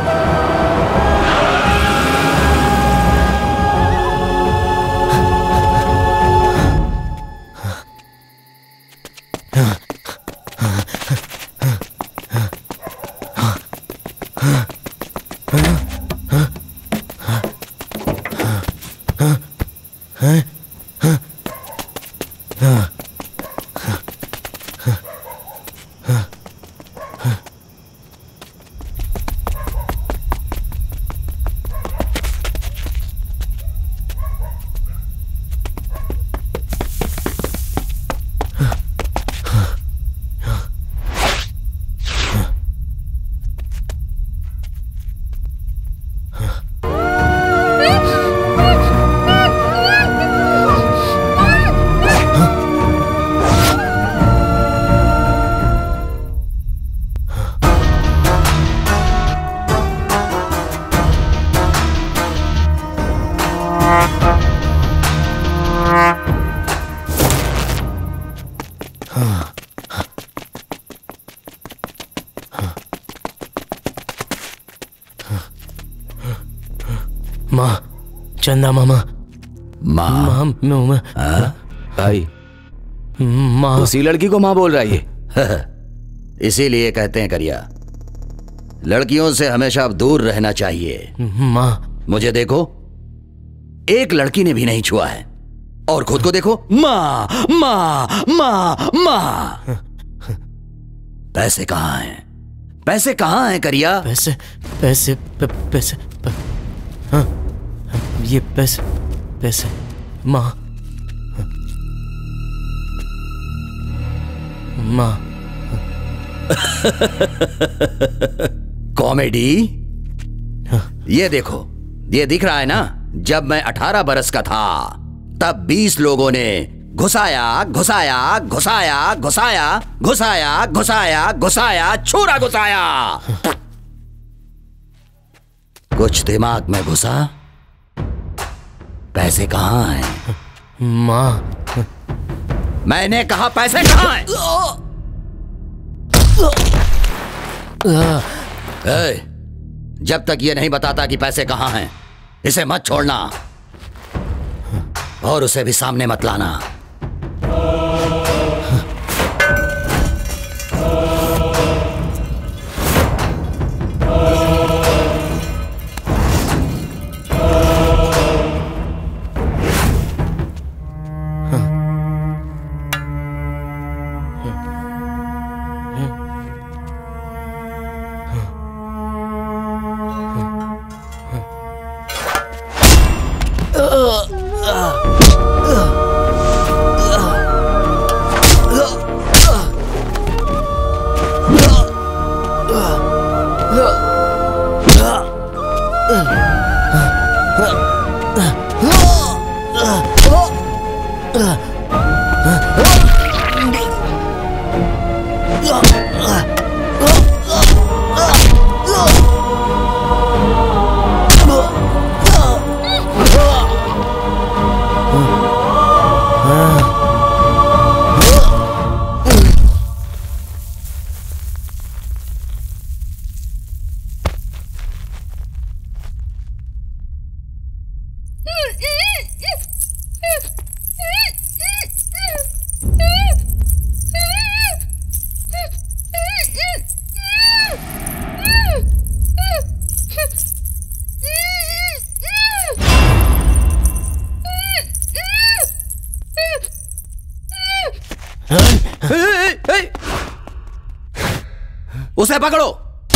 माँ, चंदा मामा, माँ, माँ, भाई, माँ, उसी लड़की को माँ बोल रहा है ये। इसीलिए कहते हैं करिया, लड़कियों से हमेशा अब दूर रहना चाहिए। माँ, मुझे देखो, एक लड़की ने भी नहीं छुआ है, और खुद को देखो, माँ माँ माँ माँ। पैसे कहाँ हैं? पैसे कहाँ हैं करिया? पैसे पैसे पैसे, हाँ, ये पैसे पैसे माँ माँ कॉमेडी? ये देखो, ये दिख रहा है ना, जब मैं 18 बरस का था तब 20 लोगों ने घुसाया घुसाया घुसाया घुसाया घुसाया घुसाया घुसाया छुरा घुसाया। कुछ दिमाग में घुसा? पैसे कहाँ हैं? माँ मैंने कहा पैसे कहाँ हैं? जब तक ये नहीं बताता कि पैसे कहाँ हैं, इसे मत छोड़ना और उसे भी सामने मत लाना। उसे पकड़ो।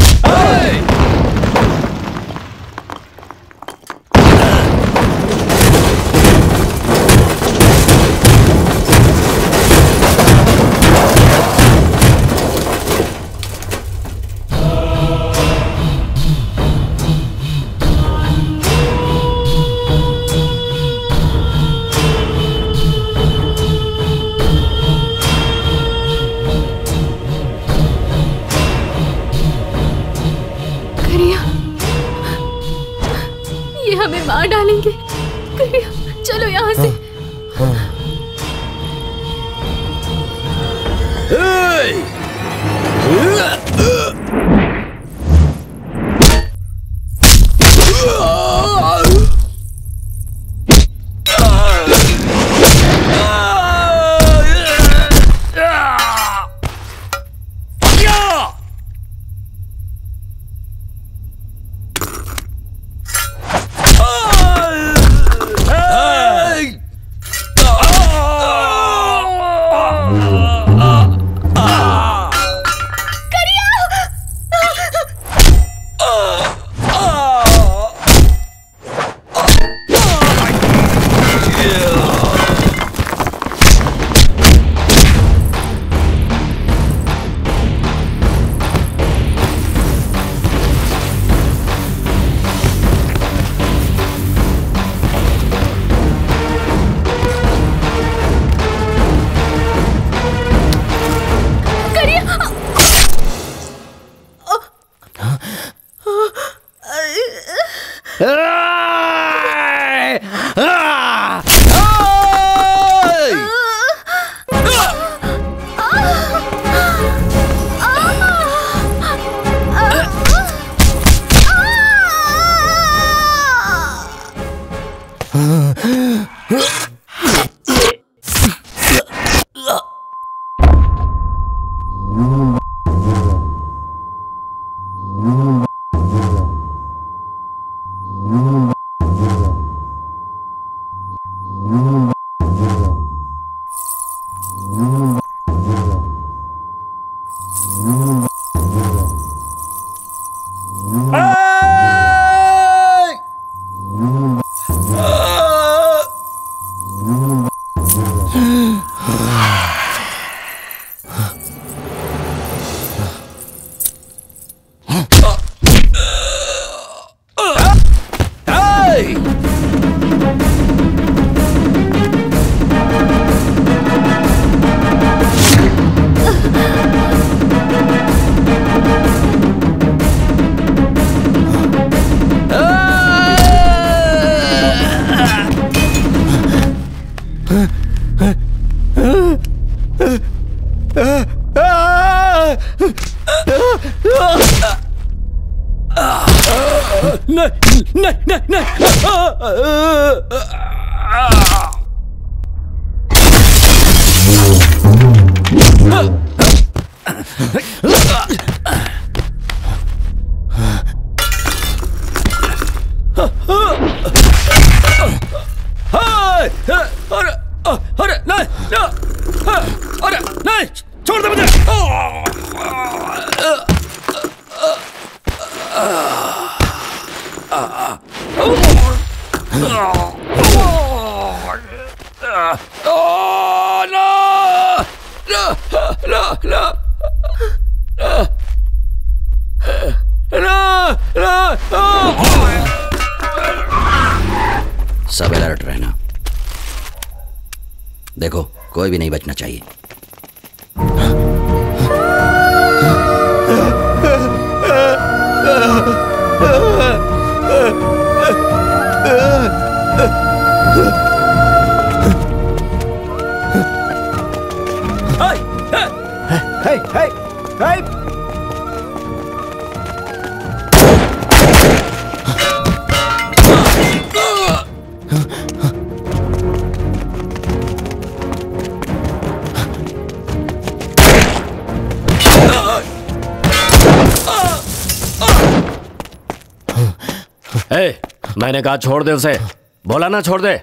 मार डालेंगे। चलो यहाँ से। अरे नहीं, अरे नहीं, छोड़ दे मुझे। सब अलर्ट रहना। देखो कोई भी नहीं बचना चाहिए। मैंने कहा छोड़ दे उसे, बोला ना छोड़ दे।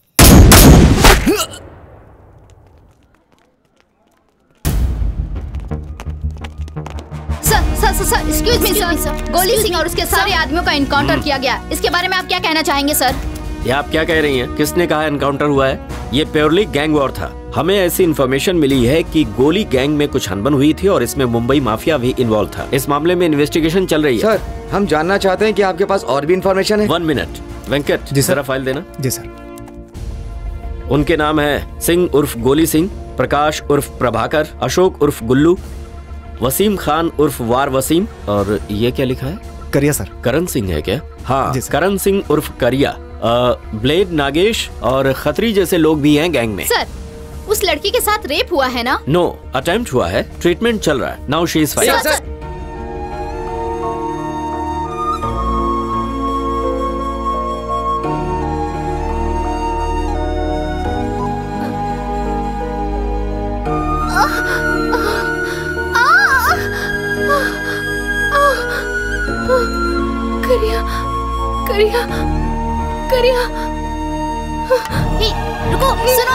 Sir, excuse me sir, Goli Singh और उसके सारे आदमियों का इनकाउंटर किया गया। इसके बारे में आप क्या कहना चाहेंगे सर? ये आप क्या कह रही हैं? किसने कहा एनकाउंटर हुआ है? ये प्योरली गैंग वॉर था। हमें ऐसी इन्फॉर्मेशन मिली है कि गोली गैंग में कुछ अनबन हुई थी और इसमें मुंबई माफिया भी इन्वॉल्व था। इस मामले में इन्वेस्टिगेशन चल रही है। सर, हम जानना चाहते हैं कि आपके पास और भी इन्फॉर्मेशन है। 1 मिनट, वेंकट जी जरा फाइल देना। जी सर। उनके नाम है सिंह उर्फ गोली सिंह, प्रकाश उर्फ प्रभाकर, अशोक उर्फ गुल्लू, वसीम खान उर्फ वार वसीम, और ये क्या लिखा है? करिया सर। करण सिंह है क्या? हाँ, करण सिंह उर्फ करिया, ब्लेड नागेश और खत्री जैसे लोग भी हैं गैंग में। सर, उस लड़की के साथ रेप हुआ है ना? नो, अटेम्प्ट हुआ है, ट्रीटमेंट चल रहा है। Now she is fine. Kariya, Kariya, रुको, सुनो।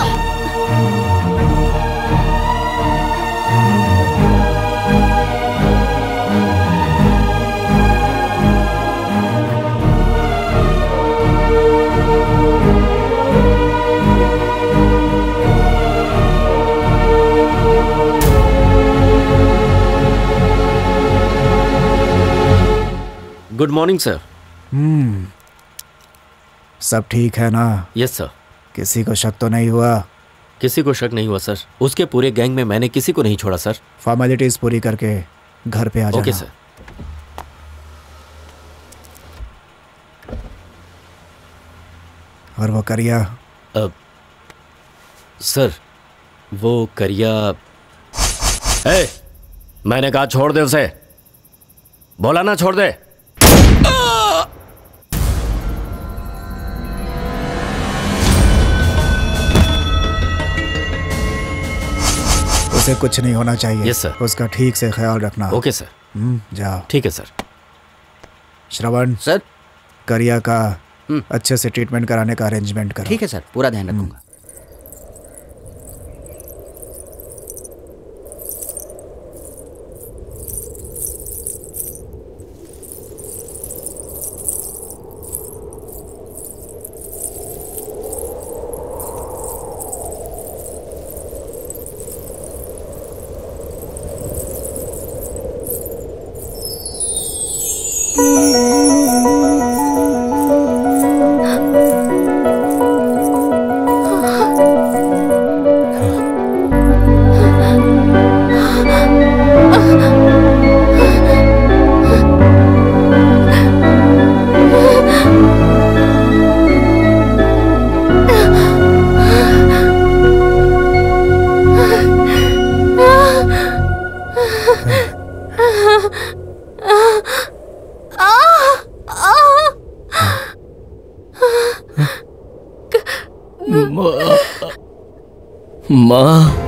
Good morning sir. सब ठीक है ना? Yes sir. किसी को शक तो नहीं हुआ? किसी को शक नहीं हुआ सर। उसके पूरे गैंग में मैंने किसी को नहीं छोड़ा सर। फॉर्मेलिटीज पूरी करके घर पे आ जाना। Okay sir. और वो करिया? सर, वो करिया मैंने कहा छोड़ दे उसे, बोला ना छोड़ दे। उसे कुछ नहीं होना चाहिए। Yes sir. उसका ठीक से ख्याल रखना। Okay sir. जाओ। ठीक है सर। श्रवण सर, करिया का अच्छे से ट्रीटमेंट कराने का अरेंजमेंट करो। ठीक है सर, पूरा ध्यान रखूंगा। माँ